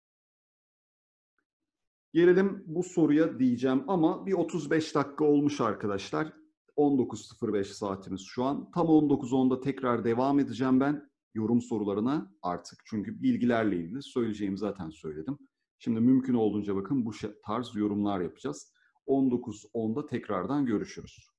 Gelelim bu soruya diyeceğim ama bir 35 dakika olmuş arkadaşlar. 19.05 saatimiz şu an. Tam 19.10'da tekrar devam edeceğim ben yorum sorularına artık. Çünkü bilgilerle ilgili söyleyeceğimi zaten söyledim. Şimdi mümkün olduğunca bakın bu tarz yorumlar yapacağız. 19.10'da tekrardan görüşürüz.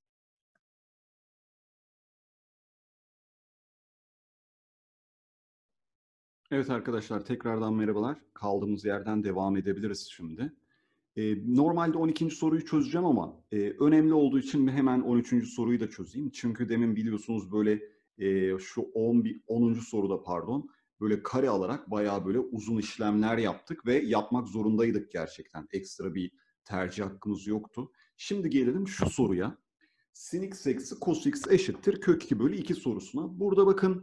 Evet arkadaşlar tekrardan merhabalar. Kaldığımız yerden devam edebiliriz şimdi. Normalde 12. soruyu çözeceğim ama önemli olduğu için hemen 13. soruyu da çözeyim. Çünkü demin biliyorsunuz böyle şu 10. soruda pardon böyle kare alarak bayağı böyle uzun işlemler yaptık ve yapmak zorundaydık gerçekten. Ekstra bir tercih hakkımız yoktu. Şimdi gelelim şu soruya. Sin x eksi cos x eşittir kök 2 bölü 2 sorusuna. Burada bakın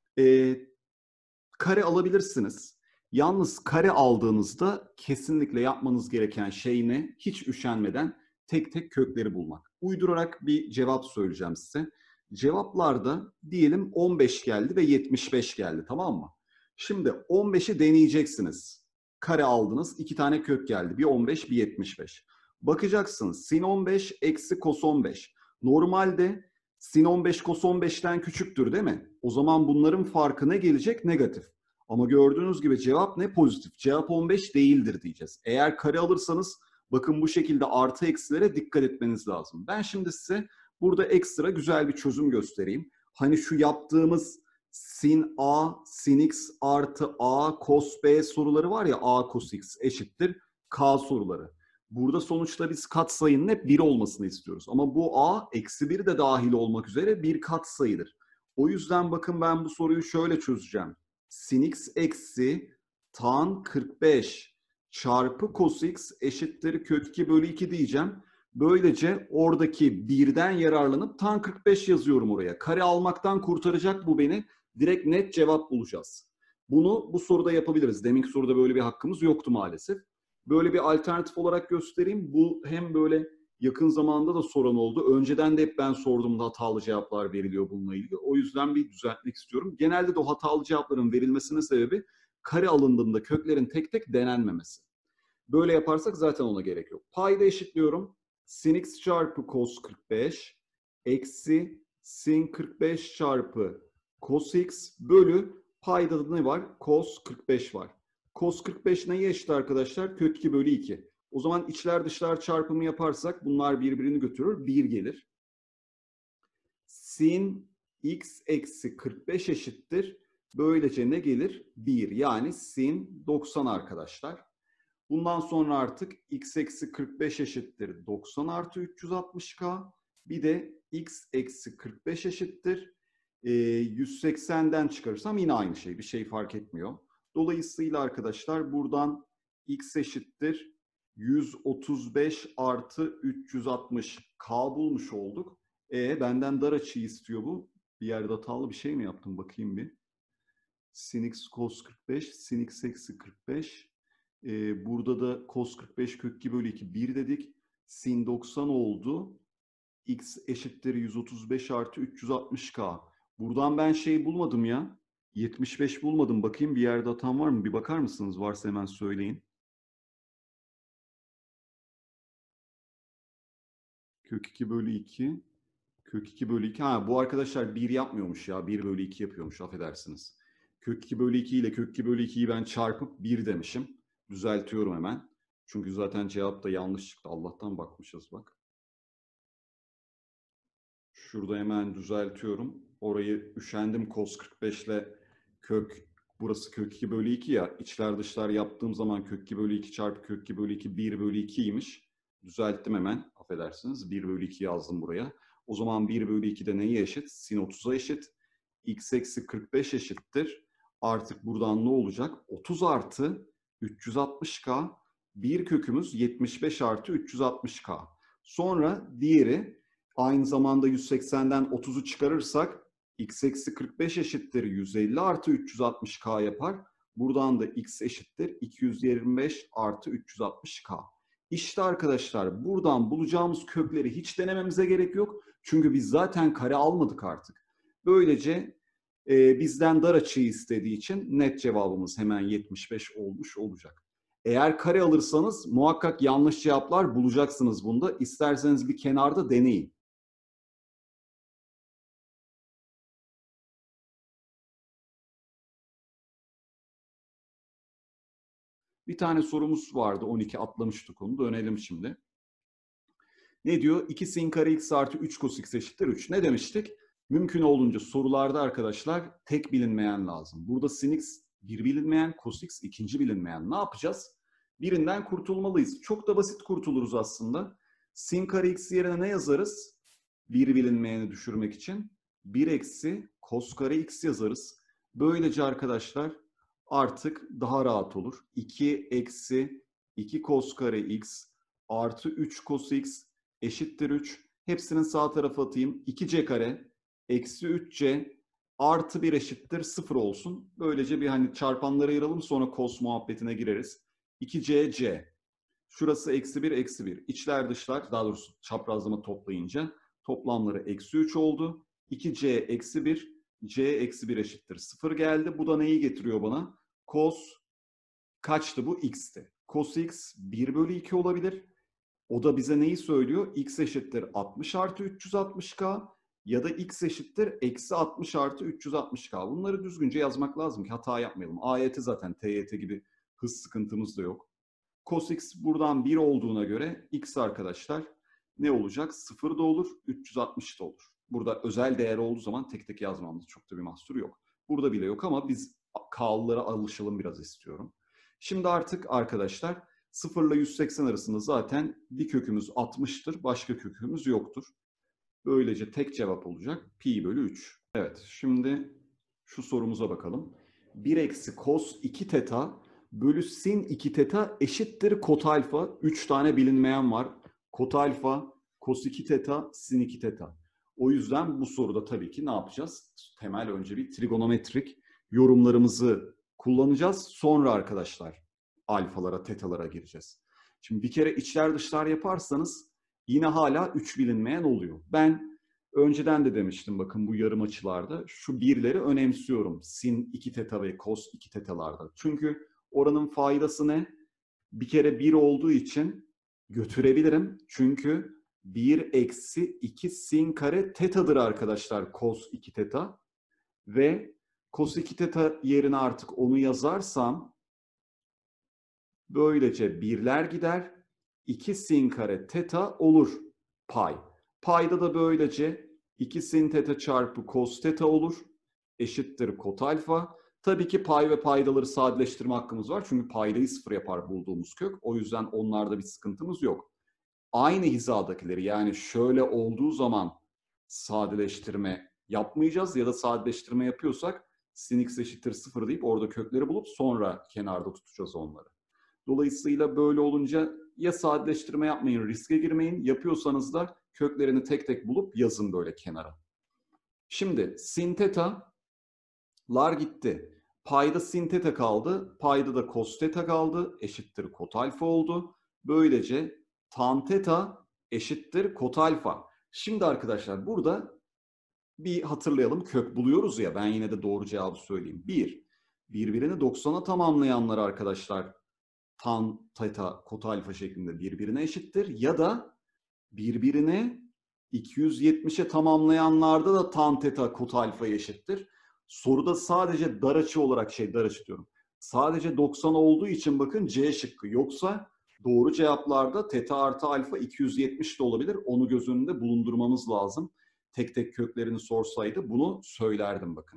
kare alabilirsiniz. Yalnız kare aldığınızda kesinlikle yapmanız gereken şey ne? Hiç üşenmeden tek tek kökleri bulmak. Uydurarak bir cevap söyleyeceğim size. Cevaplarda diyelim 15 geldi ve 75 geldi, tamam mı? Şimdi 15'i deneyeceksiniz. Kare aldınız, 2 tane kök geldi. Bir 15, bir 75. Bakacaksınız sin 15 eksi cos 15. Normalde sin 15 cos 15'ten küçüktür değil mi? O zaman bunların farkı ne gelecek? Negatif. Ama gördüğünüz gibi cevap ne? Pozitif. Cevap 15 değildir diyeceğiz. Eğer kare alırsanız bakın bu şekilde artı eksilere dikkat etmeniz lazım. Ben şimdi size burada ekstra güzel bir çözüm göstereyim. Hani şu yaptığımız sin A, sin X artı A cos B soruları var ya, A cos X eşittir K soruları. Burada sonuçta biz katsayının hep 1 olmasını istiyoruz. Ama bu A eksi 1 de dahil olmak üzere bir katsayıdır. O yüzden bakın ben bu soruyu şöyle çözeceğim. Sin x eksi tan 45 çarpı cos x eşittir kök 2 bölü 2 diyeceğim. Böylece oradaki birden yararlanıp tan 45 yazıyorum oraya. Kare almaktan kurtaracak bu beni. Direkt net cevap bulacağız. Bunu bu soruda yapabiliriz. Deminki soruda böyle bir hakkımız yoktu maalesef. Böyle bir alternatif olarak göstereyim. Bu hem böyle yakın zamanda da soran oldu. Önceden de hep ben sorduğumda hatalı cevaplar veriliyor bununla ilgili. O yüzden bir düzeltmek istiyorum. Genelde de o hatalı cevapların verilmesinin sebebi kare alındığında köklerin tek tek denenmemesi. Böyle yaparsak zaten ona gerek yok. Payda eşitliyorum. Sin x çarpı cos 45 eksi sin 45 çarpı cos x bölü payda da ne var? Cos 45 var. Cos 45 neye eşit arkadaşlar? Kök 2 bölü 2. O zaman içler dışlar çarpımı yaparsak bunlar birbirini götürür. 1 gelir. Sin x eksi 45 eşittir. Böylece ne gelir? 1. Yani sin 90 arkadaşlar. Bundan sonra artık x eksi 45 eşittir 90 artı 360k. Bir de x eksi 45 eşittir 180'den çıkarırsam yine aynı şey. Bir şey fark etmiyor. Dolayısıyla arkadaşlar buradan x eşittir 135 artı 360k bulmuş olduk. Benden dar açıyı istiyor bu. Bir yerde hatalı bir şey mi yaptım? Bakayım bir. Sin x cos 45, sin x eksi 45. Burada da cos 45 kök 2 bölü 2 1 dedik. Sin 90 oldu. X eşittir 135 artı 360k. Buradan ben şey bulmadım ya. 75 bulmadım. Bakayım bir yerde hatam var mı? Bir bakar mısınız? Varsa hemen söyleyin. Kök 2 bölü 2. Kök 2 bölü 2. Ha, bu arkadaşlar 1 yapmıyormuş ya. 1 bölü 2 yapıyormuş. Affedersiniz. Kök 2 bölü 2 ile kök 2 bölü 2'yi ben çarpıp 1 demişim. Düzeltiyorum hemen. Çünkü zaten cevap da yanlış çıktı. Allah'tan bakmışız bak. Şurada hemen düzeltiyorum. Orayı üşendim cos 45 ile burası kök 2 bölü 2 ya. İçler dışlar yaptığım zaman kök 2 bölü 2 çarpı kök 2 bölü 2 1 bölü 2'ymiş. Düzelttim hemen. Affedersiniz. 1 bölü 2 yazdım buraya. O zaman 1 bölü 2 de neye eşit? Sin 30'a eşit. X eksi 45 eşittir. Artık buradan ne olacak? 30 artı 360k. Bir kökümüz 75 artı 360k. Sonra diğeri aynı zamanda 180'den 30'u çıkarırsak x eksi 45 eşittir 150 artı 360k yapar. Buradan da x eşittir 225 artı 360k. İşte arkadaşlar buradan bulacağımız kökleri hiç denememize gerek yok. Çünkü biz zaten kare almadık artık. Böylece bizden dar açıyı istediği için net cevabımız hemen 75 olmuş olacak. Eğer kare alırsanız muhakkak yanlış cevaplar bulacaksınız bunda. İsterseniz bir kenarda deneyin. Bir tane sorumuz vardı 12, atlamıştık onu, dönelim şimdi. Ne diyor? 2 sin kare x artı 3 cos x eşittir 3. Ne demiştik? Mümkün olduğunca sorularda arkadaşlar tek bilinmeyen lazım. Burada sin x bir bilinmeyen, cos x ikinci bilinmeyen. Ne yapacağız? Birinden kurtulmalıyız. Çok da basit kurtuluruz aslında. Sin kare x yerine ne yazarız? Bir bilinmeyeni düşürmek için 1 eksi cos kare x yazarız. Böylece arkadaşlar artık daha rahat olur. 2 eksi 2 cos kare x artı 3 cos x eşittir 3. Hepsinin sağ tarafa atayım. 2c kare eksi 3c artı 1 eşittir 0 olsun. Böylece bir hani çarpanları ayıralım, sonra cos muhabbetine gireriz. 2c c. Şurası eksi 1 eksi 1. İçler dışlar, daha doğrusu çaprazlama toplayınca toplamları eksi 3 oldu. 2c eksi 1 c eksi 1 eşittir 0 geldi. Bu da neyi getiriyor bana? Cos kaçtı bu? X'ti. Cos x 1 bölü 2 olabilir. O da bize neyi söylüyor? X eşittir 60 artı 360k ya da x eşittir eksi 60 artı 360k. Bunları düzgünce yazmak lazım ki hata yapmayalım. AYT zaten TYT gibi hız sıkıntımız da yok. Cos x buradan 1 olduğuna göre x arkadaşlar ne olacak? 0 da olur, 360 da olur. Burada özel değer olduğu zaman tek tek yazmamız çok da bir mahsur yok. Burada bile yok ama biz K'lılara alışalım biraz istiyorum. Şimdi artık arkadaşlar 0 ile 180 arasında zaten bir kökümüz 60'tır, başka kökümüz yoktur. Böylece tek cevap olacak pi bölü 3. Evet, şimdi şu sorumuza bakalım. 1 eksi cos 2 teta bölü sin 2 teta eşittir kot alfa. 3 tane bilinmeyen var. Kot alfa, cos 2 teta, sin 2 teta. O yüzden bu soruda tabii ki ne yapacağız? Temel önce bir trigonometrik yorumlarımızı kullanacağız. Sonra arkadaşlar alfalara, tetalara gireceğiz. Şimdi bir kere içler dışlar yaparsanız yine hala 3 bilinmeyen oluyor. Ben önceden de demiştim bakın bu yarım açılarda şu birleri önemsiyorum. Sin 2 teta ve cos 2 tetalarda. Çünkü oranın faydası ne? Bir kere 1 olduğu için götürebilirim. Çünkü 1 eksi 2 sin kare tetadır arkadaşlar cos 2 teta. Ve cos 2 teta yerine artık onu yazarsam böylece birler gider. 2 sin kare teta olur pay. Payda da böylece 2 sin teta çarpı cos teta olur. Eşittir kot alfa. Tabii ki pay ve paydaları sadeleştirme hakkımız var. Çünkü paydayı 0 yapar bulduğumuz kök. O yüzden onlarda bir sıkıntımız yok. Aynı hizadakileri yani şöyle olduğu zaman sadeleştirme yapmayacağız. Ya da sadeleştirme yapıyorsak sin x eşittir 0 deyip orada kökleri bulup sonra kenarda tutacağız onları. Dolayısıyla böyle olunca ya sadeleştirme yapmayın, riske girmeyin. Yapıyorsanız da köklerini tek tek bulup yazın böyle kenara. Şimdi sin tetalar gitti. Payda sin teta kaldı. Payda da cos teta kaldı. Eşittir kot alfa oldu. Böylece tan teta eşittir kot alfa. Şimdi arkadaşlar burada bir hatırlayalım. Kök buluyoruz ya. Ben yine de doğru cevabı söyleyeyim. Birbirini 90'a tamamlayanlar arkadaşlar tan teta kot alfa şeklinde birbirine eşittir. Ya da birbirine 270'e tamamlayanlarda da tan teta kot alfa eşittir. Soruda sadece dar açı olarak dar açı diyorum. Sadece 90 olduğu için bakın C şıkkı. Yoksa doğru cevaplarda teta artı alfa 270 de olabilir. Onu göz önünde bulundurmamız lazım. Tek tek köklerini sorsaydı bunu söylerdim bakın.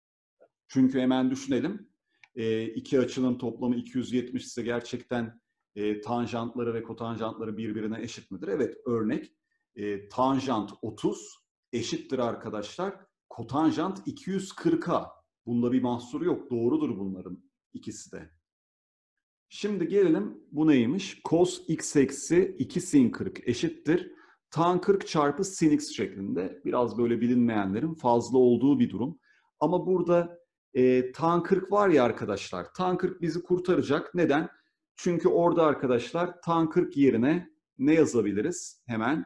Çünkü hemen düşünelim. İki açının toplamı 270 ise gerçekten tanjantları ve kotanjantları birbirine eşit midir? Evet, örnek tanjant 30 eşittir arkadaşlar kotanjant 240'a. Bunda bir mahsuru yok. Doğrudur bunların ikisi de. Şimdi gelelim bu neymiş? Cos x eksi 2 sin 40 eşittir tan 40 çarpı sin x şeklinde. Biraz böyle bilinmeyenlerin fazla olduğu bir durum. Ama burada tan 40 var ya arkadaşlar. Tan 40 bizi kurtaracak. Neden? Çünkü orada arkadaşlar tan 40 yerine ne yazabiliriz? Hemen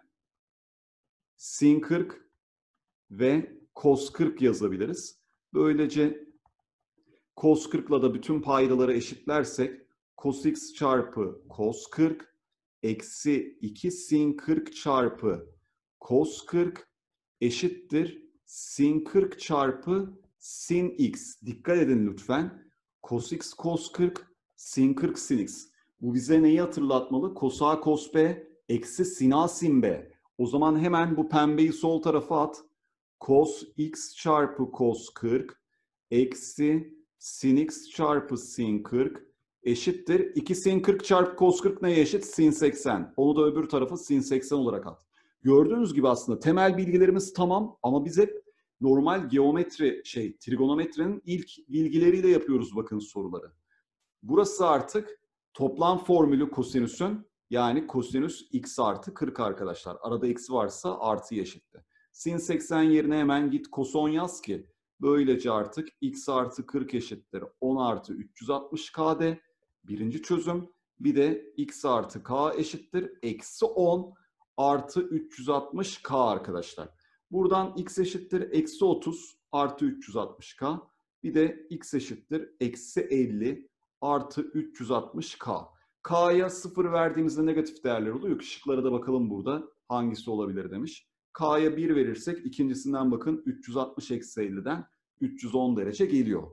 sin 40 ve cos 40 yazabiliriz. Böylece cos 40 ile de bütün paydaları eşitlersek cos x çarpı cos 40 eksi 2 sin 40 çarpı cos 40 eşittir sin 40 çarpı sin x. Dikkat edin lütfen. Cos x cos 40 sin 40 sin x. Bu bize neyi hatırlatmalı? Cos a cos b eksi sin a sin b. O zaman hemen bu pembeyi sol tarafa at. Cos x çarpı cos 40 eksi sin x çarpı sin 40 eşittir. 2 sin 40 çarpı cos 40 neye eşit? Sin 80. Onu da öbür tarafa sin 80 olarak at. Gördüğünüz gibi aslında temel bilgilerimiz tamam ama biz hep normal geometri, trigonometrinin ilk bilgileriyle yapıyoruz bakın soruları. Burası artık toplam formülü kosinüsün, yani kosinüs x artı 40 arkadaşlar. Arada eksi varsa artı eşitti. Sin 80 yerine hemen git koson yaz ki böylece artık x artı 40 eşittir 10 artı 360k'de birinci çözüm. Bir de x artı k eşittir eksi 10 artı 360k arkadaşlar. Buradan x eşittir eksi 30 artı 360k. Bir de x eşittir eksi 50 artı 360k. K'ya 0 verdiğimizde negatif değerler oluyor. Şıklara da bakalım burada hangisi olabilir demiş. K'ya 1 verirsek ikincisinden bakın 360 eksi 50'den 310 derece geliyor.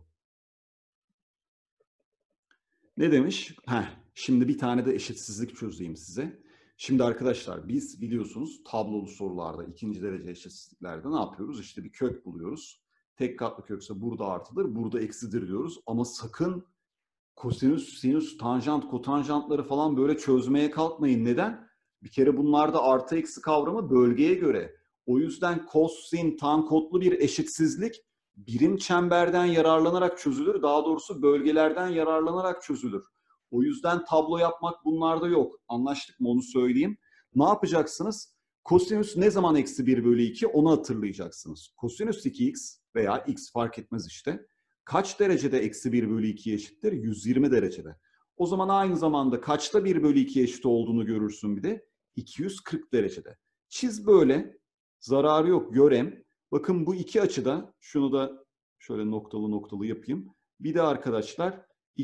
Ne demiş? Şimdi bir tane de eşitsizlik çözeyim size. Şimdi arkadaşlar biz biliyorsunuz tablolu sorularda ikinci derece eşitsizliklerde ne yapıyoruz? İşte bir kök buluyoruz. Tek katlı kökse burada artıdır, burada eksidir diyoruz. Ama sakın kosinüs, sinüs, tanjant, kotanjantları falan böyle çözmeye kalkmayın. Neden? Bir kere bunlarda artı eksi kavramı bölgeye göre. O yüzden kos, sin, tan kodlu bir eşitsizlik birim çemberden yararlanarak çözülür. Daha doğrusu bölgelerden yararlanarak çözülür. O yüzden tablo yapmak bunlarda yok. Anlaştık mı onu söyleyeyim. Ne yapacaksınız? Kosinüs ne zaman eksi 1 bölü 2 onu hatırlayacaksınız. Kosinüs 2x veya x fark etmez işte. Kaç derecede eksi 1 bölü 2 eşittir? 120 derecede. O zaman aynı zamanda kaçta 1 bölü 2 eşit olduğunu görürsün bir de. 240 derecede. Çiz böyle. Zararı yok. Görem. Bakın bu iki açıda, şunu da şöyle noktalı noktalı yapayım. Bir de arkadaşlar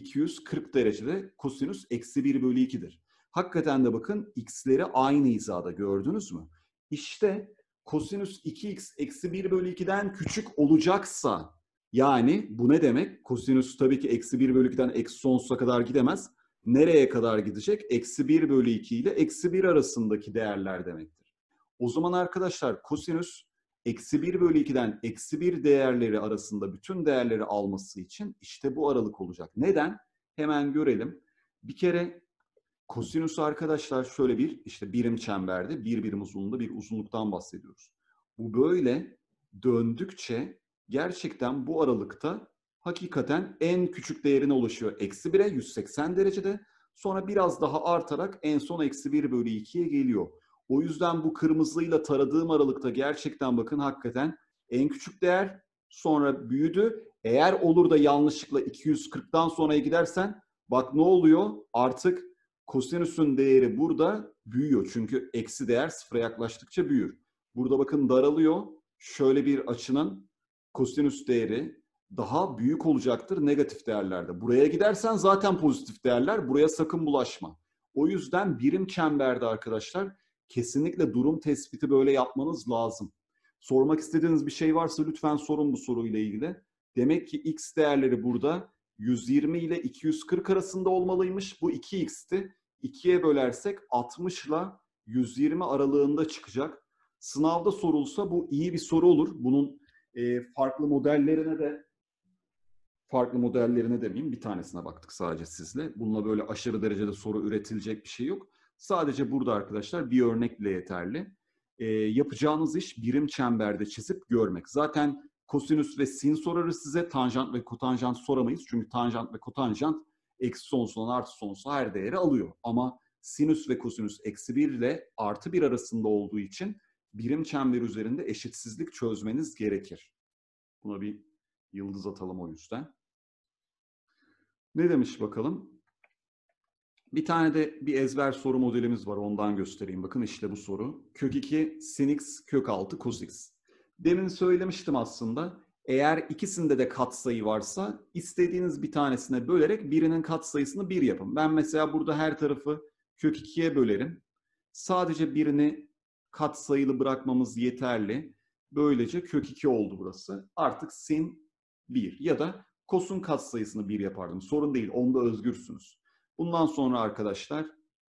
240 derecede kosinüs eksi 1 bölü 2'dir. Hakikaten de bakın x'leri aynı hizada, gördünüz mü? İşte kosinüs 2x eksi 1 bölü 2'den küçük olacaksa, yani bu ne demek? Kosinüs tabii ki eksi 1 bölü 2'den eksi sonsuza kadar gidemez. Nereye kadar gidecek? Eksi 1 bölü 2 ile eksi 1 arasındaki değerler demektir. O zaman arkadaşlar kosinüs eksi 1 bölü 2'den eksi 1 değerleri arasında bütün değerleri alması için işte bu aralık olacak. Neden? Hemen görelim. Bir kere kosinüs arkadaşlar şöyle bir işte birim çemberde bir birim uzunluğunda bir uzunluktan bahsediyoruz. Bu böyle döndükçe gerçekten bu aralıkta hakikaten en küçük değerine ulaşıyor. Eksi 1'e 180 derecede, sonra biraz daha artarak en son eksi 1 bölü 2'ye geliyor. O yüzden bu kırmızıyla taradığım aralıkta gerçekten bakın hakikaten en küçük değer, sonra büyüdü. Eğer olur da yanlışlıkla 240'tan sonraya gidersen bak ne oluyor? Artık kosinüsün değeri burada büyüyor. Çünkü eksi değer sıfıra yaklaştıkça büyür. Burada bakın daralıyor. Şöyle bir açının kosinüs değeri daha büyük olacaktır negatif değerlerde. Buraya gidersen zaten pozitif değerler. Buraya sakın bulaşma. O yüzden birim çemberde arkadaşlar kesinlikle durum tespiti böyle yapmanız lazım. Sormak istediğiniz bir şey varsa lütfen sorun bu soruyla ilgili. Demek ki x değerleri burada 120 ile 240 arasında olmalıymış. Bu 2x'ti. 2'ye bölersek 60 ile 120 aralığında çıkacak. Sınavda sorulsa bu iyi bir soru olur. Bunun farklı modellerine demeyeyim, bir tanesine baktık sadece sizle. Bununla böyle aşırı derecede soru üretilecek bir şey yok. Sadece burada arkadaşlar bir örnek bile yeterli. Yapacağınız iş birim çemberde çizip görmek. Zaten kosinüs ve sin sorarız size. Tanjant ve kotanjant soramayız. Çünkü tanjant ve kotanjant eksi sonsuzdan artı sonsuza her değeri alıyor. Ama sinüs ve kosinüs eksi 1 ile artı 1 arasında olduğu için birim çember üzerinde eşitsizlik çözmeniz gerekir. Buna bir yıldız atalım o yüzden. Ne demiş bakalım? Bir tane de bir ezber soru modelimiz var, ondan göstereyim. Bakın işte bu soru. Kök 2 sin x kök 6 cos x. Demin söylemiştim aslında. Eğer ikisinde de katsayı varsa istediğiniz bir tanesine bölerek birinin katsayısını 1 yapın. Ben mesela burada her tarafı kök 2'ye bölerim. Sadece birini katsayılı bırakmamız yeterli. Böylece kök 2 oldu burası. Artık sin 1 ya da cos'un katsayısını 1 yapardım. Sorun değil, onda özgürsünüz. Bundan sonra arkadaşlar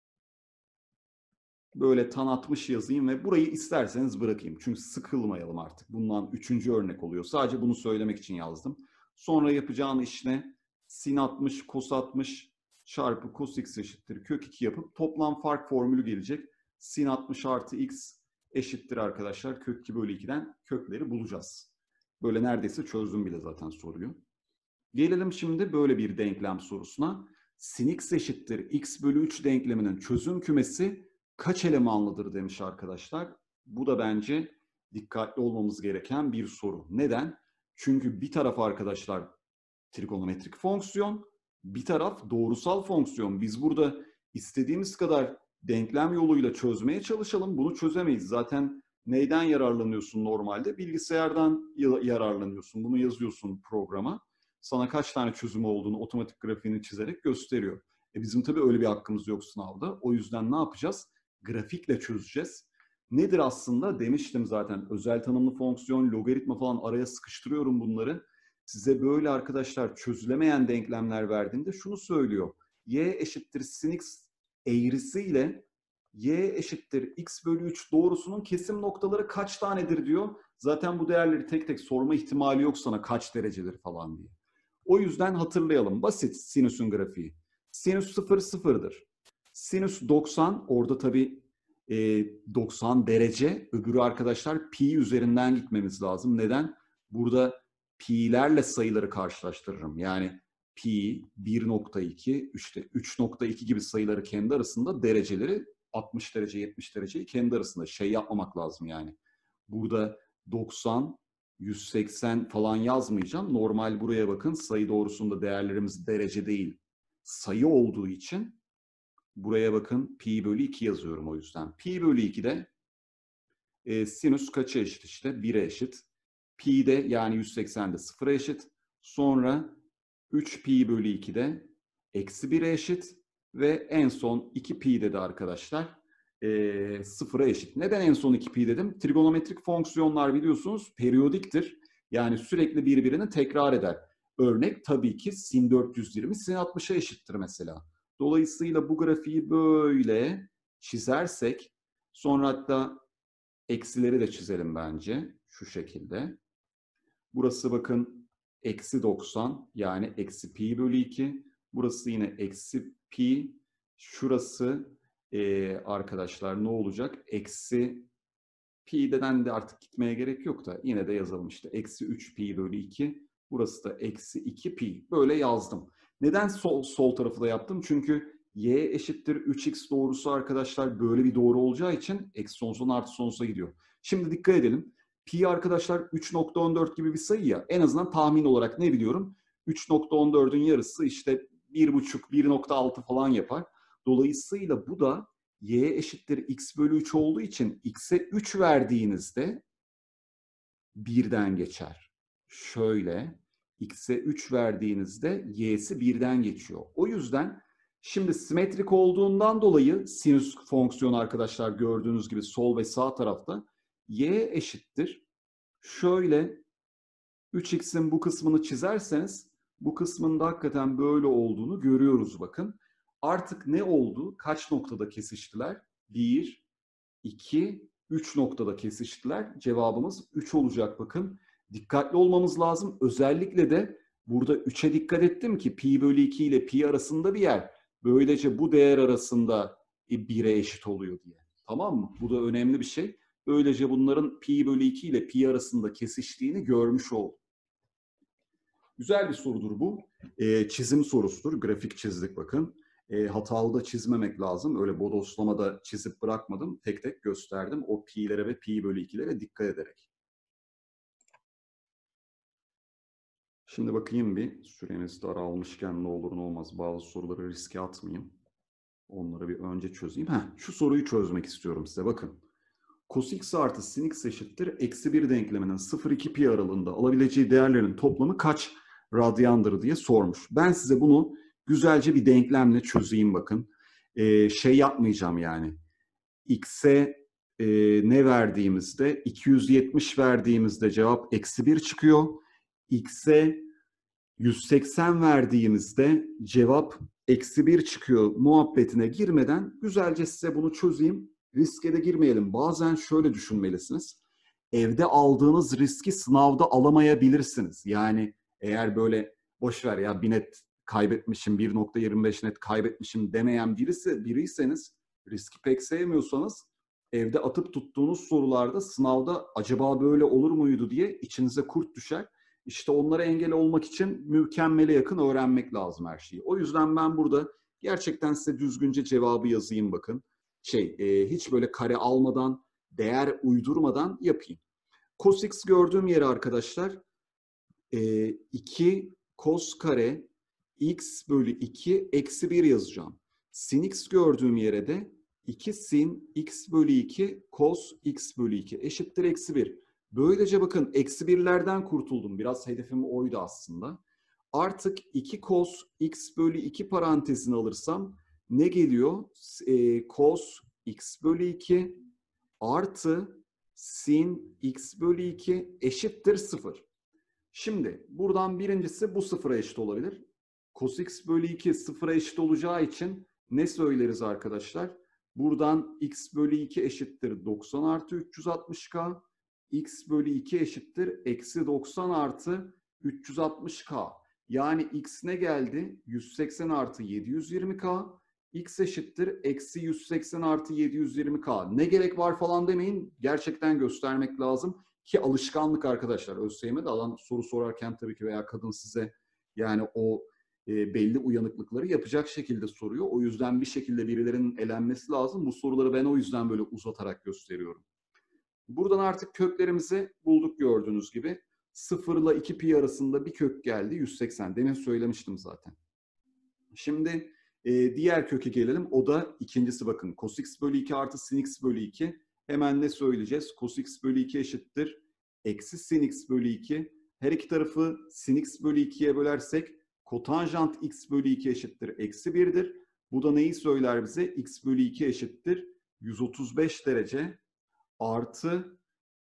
böyle tan 60 yazayım ve burayı isterseniz bırakayım. Çünkü sıkılmayalım artık. Bundan 3. örnek oluyor. Sadece bunu söylemek için yazdım. Sonra yapacağın iş ne? Sin 60, cos 60 çarpı cos x eşittir kök 2 yapıp toplam fark formülü gelecek. Sin 60 artı x eşittir arkadaşlar kök 2 bölü 2'den kökleri bulacağız. Böyle neredeyse çözdüm bile zaten soruyu. Gelelim şimdi böyle bir denklem sorusuna. Sin x eşittir x bölü 3 denkleminin çözüm kümesi kaç elemanlıdır demiş arkadaşlar. Bu da bence dikkatli olmamız gereken bir soru. Neden? Çünkü bir taraf arkadaşlar trigonometrik fonksiyon, bir taraf doğrusal fonksiyon. Biz burada istediğimiz kadar denklem yoluyla çözmeye çalışalım. Bunu çözemeyiz. Zaten neyden yararlanıyorsun normalde? Bilgisayardan yararlanıyorsun. Bunu yazıyorsun programa. Sana kaç tane çözümü olduğunu otomatik grafiğini çizerek gösteriyor. Bizim tabii öyle bir hakkımız yok sınavda. O yüzden ne yapacağız? Grafikle çözeceğiz. Nedir aslında? Demiştim zaten. Özel tanımlı fonksiyon, logaritma falan araya sıkıştırıyorum bunları. Size böyle arkadaşlar çözülemeyen denklemler verdiğinde şunu söylüyor. Y eşittir sin x eğrisiyle y eşittir x bölü 3 doğrusunun kesim noktaları kaç tanedir diyor. Zaten bu değerleri tek tek sorma ihtimali yok sana kaç derecedir falan diye. O yüzden hatırlayalım. Basit sinüsün grafiği. Sinüs 0 sıfırdır. Sinüs 90 orada tabii 90 derece. Öbürü arkadaşlar pi üzerinden gitmemiz lazım. Neden? Burada pi'lerle sayıları karşılaştırırım. Yani pi 1.2, işte 3.2 gibi sayıları kendi arasında dereceleri 60 derece 70 dereceyi kendi arasında şey yapmamak lazım yani. Burada 90, 180 falan yazmayacağım. Normal buraya bakın sayı doğrusunda değerlerimiz derece değil. Sayı olduğu için buraya bakın pi bölü 2 yazıyorum o yüzden. Pi bölü 2'de sinüs kaça eşit işte? 1'e eşit. Pi'de yani 180'de 0'a eşit. Sonra 3 pi bölü 2'de eksi 1'e eşit. Ve en son 2 pi'de de arkadaşlar 0'a eşit. Neden en son 2 pi dedim? Trigonometrik fonksiyonlar biliyorsunuz periyodiktir. Yani sürekli birbirini tekrar eder. Örnek tabii ki sin 420 sin 60'a eşittir mesela. Dolayısıyla bu grafiği böyle çizersek sonra hatta eksileri de çizelim bence şu şekilde. Burası bakın eksi 90 yani eksi pi bölü 2. Burası yine eksi pi. Şurası arkadaşlar ne olacak? Eksi pi'den de artık gitmeye gerek yok da yine de yazalım işte. Eksi 3 pi bölü 2. Burası da eksi 2 pi. Böyle yazdım. Neden sol tarafı da yaptım? Çünkü y eşittir 3x doğrusu arkadaşlar böyle bir doğru olacağı için eksi sonsuzdan artı sonsuza gidiyor. Şimdi dikkat edelim. Pi arkadaşlar 3.14 gibi bir sayı ya. En azından tahmin olarak ne biliyorum? 3.14'ün yarısı işte 1.5, 1.6 falan yapar. Dolayısıyla bu da y eşittir x bölü 3 olduğu için x'e 3 verdiğinizde 1'den geçer. Şöyle x'e 3 verdiğinizde y'si 1'den geçiyor. O yüzden şimdi simetrik olduğundan dolayı sinüs fonksiyonu arkadaşlar gördüğünüz gibi sol ve sağ tarafta y eşittir. Şöyle 3x'in bu kısmını çizerseniz bu kısmında hakikaten böyle olduğunu görüyoruz bakın. Artık ne oldu? Kaç noktada kesiştiler? 1, 2, 3 noktada kesiştiler. Cevabımız 3 olacak bakın. Dikkatli olmamız lazım. Özellikle de burada 3'e dikkat ettim ki pi bölü 2 ile pi arasında bir yer. Böylece bu değer arasında 1'e eşit oluyor diye. Tamam mı? Bu da önemli bir şey. Böylece bunların pi bölü 2 ile pi arasında kesiştiğini görmüş olduk. Güzel bir sorudur bu. Çizim sorusudur. Grafik çizdik bakın. Hatalı da çizmemek lazım. Öyle bodoslama çizip bırakmadım. Tek tek gösterdim. O pi'lere ve pi bölü 2'lere dikkat ederek. Şimdi bakayım bir. Süremiz daralmışken ne olur ne olmaz. Bazı soruları riske atmayayım. Onları bir önce çözeyim. Şu soruyu çözmek istiyorum size. Bakın. Cos x artı sin x eşittir. Eksi 1 denkleminin 0-2 pi aralığında alabileceği değerlerin toplamı kaç radyandır diye sormuş. Ben size bunu güzelce bir denklemle çözeyim bakın. Şey yapmayacağım yani. X'e ne verdiğimizde 270 verdiğimizde cevap eksi 1 çıkıyor. X'e 180 verdiğimizde cevap eksi 1 çıkıyor muhabbetine girmeden güzelce size bunu çözeyim. Riske de girmeyelim. Bazen şöyle düşünmelisiniz. Evde aldığınız riski sınavda alamayabilirsiniz. Yani eğer böyle boş ver ya bir net kaybetmişim, 1.25 net kaybetmişim demeyen biriyseniz, riski pek sevmiyorsanız evde atıp tuttuğunuz sorularda sınavda acaba böyle olur muydu diye içinize kurt düşer. İşte onlara engel olmak için mükemmele yakın öğrenmek lazım her şeyi. O yüzden ben burada gerçekten size düzgünce cevabı yazayım bakın. Hiç böyle kare almadan, değer uydurmadan yapayım. Cos x gördüğüm yere arkadaşlar 2 cos kare x bölü 2 eksi 1 yazacağım. Sin x gördüğüm yere de 2 sin x bölü 2 cos x bölü 2 eşittir eksi 1. Böylece bakın eksi 1'lerden kurtuldum. Biraz hedefim oydu aslında. Artık 2 cos x bölü 2 parantezini alırsam ne geliyor? Cos x bölü 2 artı sin x bölü 2 eşittir 0. Şimdi buradan birincisi bu sıfıra eşit olabilir. Cos x bölü 2 sıfıra eşit olacağı için ne söyleriz arkadaşlar? Buradan x bölü 2 eşittir 90 artı 360k. X bölü 2 eşittir eksi 90 artı 360k. Yani x ne geldi? 180 artı 720k. X eşittir eksi 180 artı 720k. Ne gerek var falan demeyin. Gerçekten göstermek lazım. Ki alışkanlık arkadaşlar. ÖSYM'de adam soru sorarken tabii ki veya kadın size yani o belli uyanıklıkları yapacak şekilde soruyor. O yüzden bir şekilde birilerinin elenmesi lazım. Bu soruları ben o yüzden böyle uzatarak gösteriyorum. Buradan artık köklerimizi bulduk gördüğünüz gibi. 0 ile 2 pi arasında bir kök geldi 180. Demin söylemiştim zaten. Şimdi diğer köke gelelim. O da ikincisi bakın. Cos x bölü 2 artı sin x bölü 2. Hemen ne söyleyeceğiz? Cos x bölü 2 eşittir eksi sin x bölü 2. Her iki tarafı sin x bölü 2'ye bölersek kotanjant x bölü 2 eşittir eksi 1'dir. Bu da neyi söyler bize? X bölü 2 eşittir 135 derece artı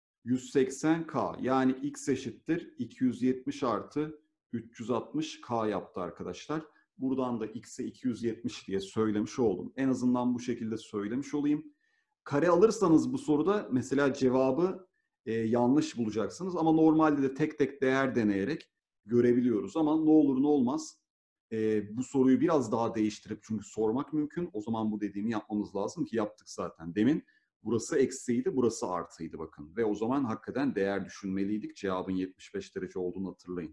180k. Yani x eşittir 270 artı 360k yaptı arkadaşlar. Buradan da x'e 270 diye söylemiş oldum. En azından bu şekilde söylemiş olayım. Kare alırsanız bu soruda mesela cevabı yanlış bulacaksınız. Ama normalde de tek tek değer deneyerek görebiliyoruz. Ama ne olur ne olmaz bu soruyu biraz daha değiştirip çünkü sormak mümkün. O zaman bu dediğimi yapmamız lazım ki yaptık zaten. Demin burası eksiydi, burası artıydı bakın. Ve o zaman hakikaten değer düşünmeliydik. Cevabın 75 derece olduğunu hatırlayın.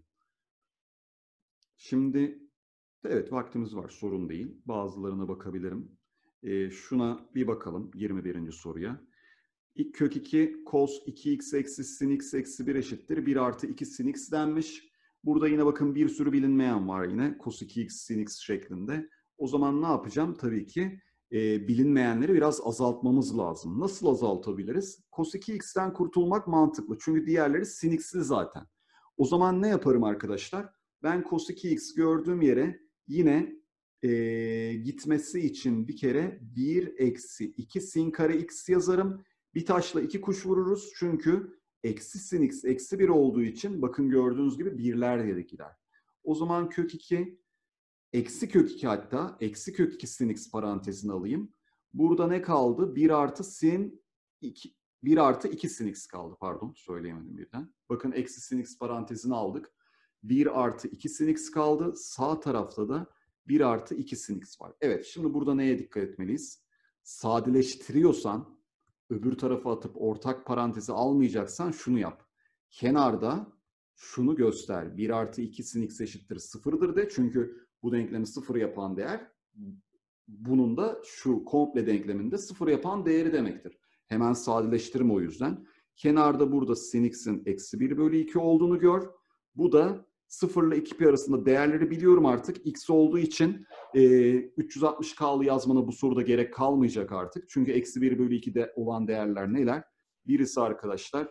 Şimdi evet vaktimiz var, sorun değil. Bazılarına bakabilirim. Şuna bir bakalım 21. soruya. İlk kök 2 cos 2x eksi sin x eksi 1 eşittir 1 artı 2 sin x denmiş. Burada yine bakın bir sürü bilinmeyen var yine cos 2x sin x şeklinde. O zaman ne yapacağım? Tabii ki bilinmeyenleri biraz azaltmamız lazım. Nasıl azaltabiliriz? Cos 2x'ten kurtulmak mantıklı. Çünkü diğerleri sin x'li zaten. O zaman ne yaparım arkadaşlar? Ben cos 2x gördüğüm yere yine gitmesi için bir kere 1 eksi 2 sin kare x yazarım. Bir taşla iki kuş vururuz. Çünkü eksi sin x eksi 1 olduğu için bakın gördüğünüz gibi birler diye gider. O zaman kök 2 eksi kök 2 hatta eksi kök 2 sin x parantezini alayım. Burada ne kaldı? 1 artı sin 2 1 artı 2 sin x kaldı. Pardon söyleyemedim birden. Bakın eksi sin x parantezini aldık. 1 artı 2 sin x kaldı. Sağ tarafta da 1 artı 2 sin x var. Evet şimdi burada neye dikkat etmeliyiz? Sadeleştiriyorsan öbür tarafa atıp ortak parantezi almayacaksan şunu yap. Kenarda şunu göster. 1 artı 2 sin x eşittir 0'dır de. Çünkü bu denklemi 0 yapan değer bunun da şu komple denkleminde 0 yapan değeri demektir. Hemen sadeleştirme o yüzden. Kenarda burada sin x'in eksi 1 bölü 2 olduğunu gör. Bu da 0 ile 2 pi arasında değerleri biliyorum artık. X olduğu için 360K'lı yazmana bu soruda gerek kalmayacak artık. Çünkü eksi 1 bölü 2'de olan değerler neler? Birisi arkadaşlar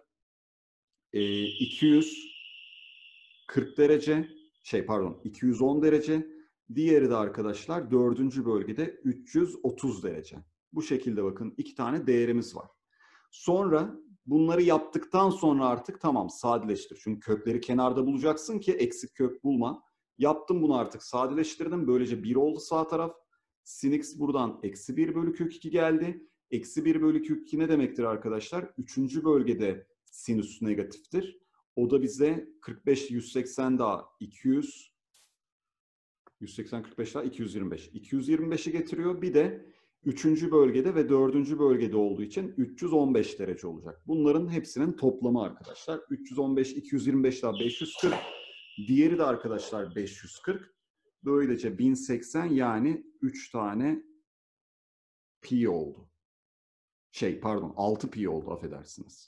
240 derece, 210 derece. Diğeri de arkadaşlar 4. bölgede 330 derece. Bu şekilde bakın iki tane değerimiz var. Sonra bunları yaptıktan sonra artık tamam sadeleştir. Çünkü kökleri kenarda bulacaksın ki eksik kök bulma. Yaptım bunu artık sadeleştirdim. Böylece 1 oldu sağ taraf. Sin x buradan eksi 1 bölü kök 2 geldi. Eksi 1 bölü kök 2 ne demektir arkadaşlar? 3. bölgede sinüs negatiftir. O da bize 45, 180 daha 200, 180, 45 daha 225. 225'i getiriyor. Bir de Üçüncü bölgede ve dördüncü bölgede olduğu için 315 derece olacak. Bunların hepsinin toplamı arkadaşlar. 315, 225 daha 540. Diğeri de arkadaşlar 540. Böylece 1080 yani 3 tane pi oldu. Pardon 6 pi oldu, affedersiniz.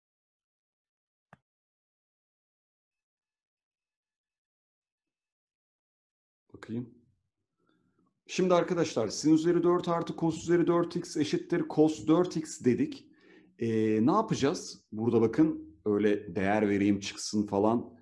Bakayım. Şimdi arkadaşlar sin üzeri 4 artı cos üzeri 4x eşittir cos 4x dedik. Ne yapacağız? Burada bakın öyle değer vereyim çıksın falan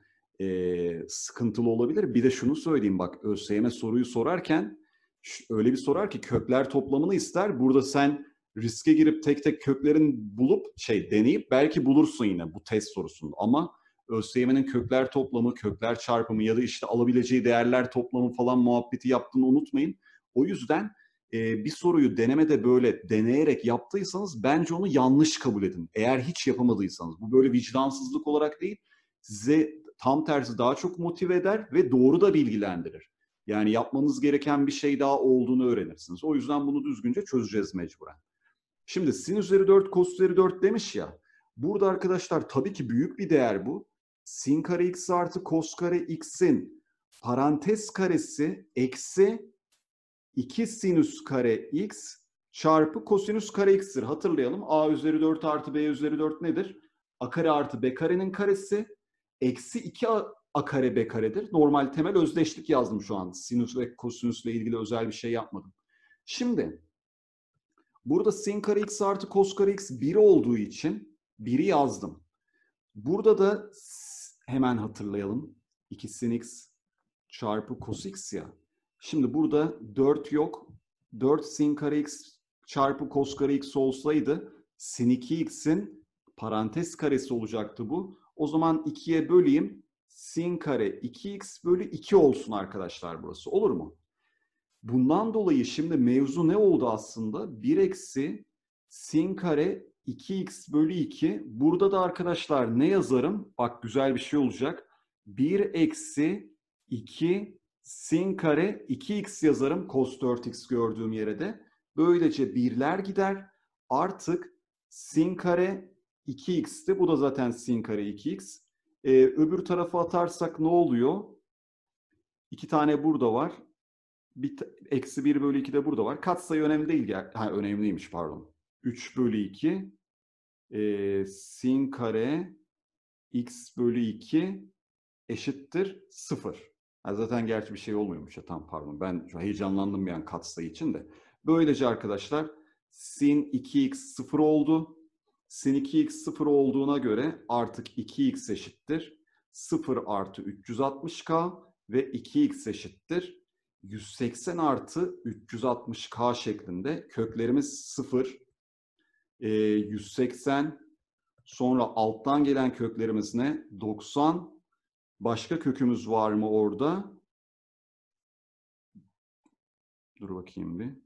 sıkıntılı olabilir. Bir de şunu söyleyeyim bak, ÖSYM soruyu sorarken öyle bir sorar ki kökler toplamını ister. Burada sen riske girip tek tek köklerin bulup deneyip belki bulursun yine bu test sorusunda. Ama ÖSYM'nin kökler toplamı, kökler çarpımı ya da işte alabileceği değerler toplamı falan muhabbeti yaptığını unutmayın. O yüzden bir soruyu denemede böyle deneyerek yaptıysanız bence onu yanlış kabul edin. Eğer hiç yapamadıysanız. Bu böyle vicdansızlık olarak değil, size tam tersi daha çok motive eder ve doğru da bilgilendirir. Yani yapmanız gereken bir şey daha olduğunu öğrenirsiniz. O yüzden bunu düzgünce çözeceğiz mecburen. Şimdi sin üzeri 4, cos üzeri 4 demiş ya. Burada arkadaşlar tabii ki büyük bir değer bu. Sin kare x artı cos kare x'in parantez karesi eksi 2 sinüs kare x çarpı kosinüs kare x'tir. Hatırlayalım. A üzeri 4 artı b üzeri 4 nedir? A kare artı b karenin karesi eksi 2 a kare b karedir. Normal temel özdeşlik yazdım şu an. Sinüs ve kosinüsle ilgili özel bir şey yapmadım. Şimdi burada sin kare x artı cos kare x 1 olduğu için 1'i yazdım. Burada da hemen hatırlayalım. 2 sin x çarpı cos x ya. Şimdi burada 4 yok. 4 sin kare x çarpı cos kare x olsaydı sin 2x'in parantez karesi olacaktı bu. O zaman 2'ye böleyim. Sin kare 2x bölü 2 olsun arkadaşlar burası. Olur mu? Bundan dolayı şimdi mevzu ne oldu aslında? 1 eksi sin kare 2x bölü 2. Burada da arkadaşlar ne yazarım? Bak güzel bir şey olacak. 1 eksi 2 sin kare 2x yazarım cos 4x gördüğüm yere de. Böylece birler gider. Artık sin kare 2x'ti. Bu da zaten sin kare 2x. Öbür tarafa atarsak ne oluyor? 2 tane burada var. Eksi 1 bölü 2 de burada var. Katsayı önemli değil. Önemliymiş pardon. 3 bölü 2 sin kare x bölü 2 eşittir 0. Zaten gerçi bir şey olmuyormuş ya. Tamam pardon. Ben heyecanlandım bir an katsayı için de. Böylece arkadaşlar sin 2x 0 oldu. Sin 2x 0 olduğuna göre artık 2x eşittir 0 artı 360k ve 2x eşittir 180 artı 360k şeklinde. Köklerimiz 0, 180, sonra alttan gelen köklerimiz ne? 90. Başka kökümüz var mı orada? Dur bakayım bir.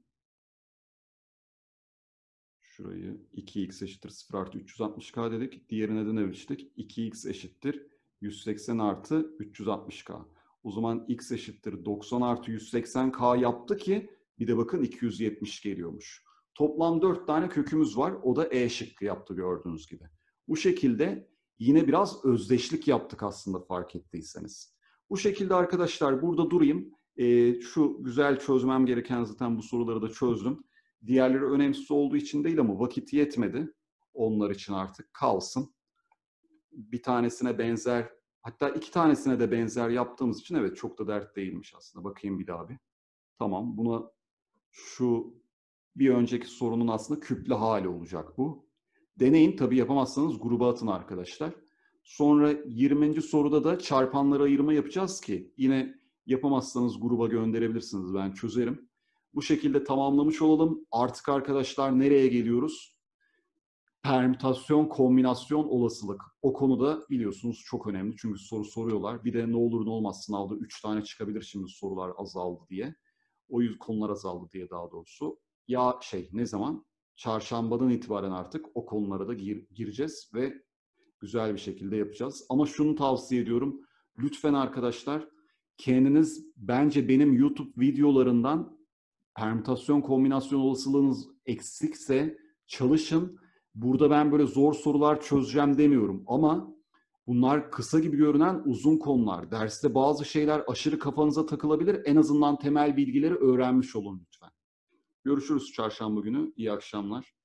Şurayı 2x eşittir 0 artı 360k dedik. Diğerine de ne demiştik? 2x eşittir 180 artı 360k. O zaman x eşittir 90 artı 180k yaptı ki bir de bakın 270 geliyormuş. Toplam 4 tane kökümüz var. O da E şıkkı yaptı gördüğünüz gibi. Bu şekilde yine biraz özdeşlik yaptık aslında fark ettiyseniz. Bu şekilde arkadaşlar burada durayım. Şu güzel çözmem gereken zaten bu soruları da çözdüm. Diğerleri önemsiz olduğu için değil ama vakit yetmedi. Onlar için artık kalsın. Bir tanesine benzer, hatta 2 tanesine de benzer yaptığımız için evet çok da dert değilmiş aslında. Bakayım bir daha bir. Tamam, buna şu bir önceki sorunun aslında küple hali olacak bu. Deneyin, tabii yapamazsanız gruba atın arkadaşlar. Sonra 20. soruda da çarpanlara ayırma yapacağız ki yine yapamazsanız gruba gönderebilirsiniz, ben çözerim. Bu şekilde tamamlamış olalım. Artık arkadaşlar nereye geliyoruz? Permütasyon, kombinasyon, olasılık. O konuda biliyorsunuz çok önemli. Çünkü soru soruyorlar. Bir de ne olur ne olmaz sınavda 3 tane çıkabilir şimdi sorular azaldı diye. O yüzden konular azaldı diye daha doğrusu. Ya ne zaman? Çarşambadan itibaren artık o konulara da gireceğiz ve güzel bir şekilde yapacağız. Ama şunu tavsiye ediyorum. Lütfen arkadaşlar kendiniz bence benim YouTube videolarından permütasyon kombinasyon olasılığınız eksikse çalışın. Burada ben böyle zor sorular çözeceğim demiyorum ama bunlar kısa gibi görünen uzun konular. Derste bazı şeyler aşırı kafanıza takılabilir. En azından temel bilgileri öğrenmiş olun lütfen. Görüşürüz çarşamba günü. İyi akşamlar.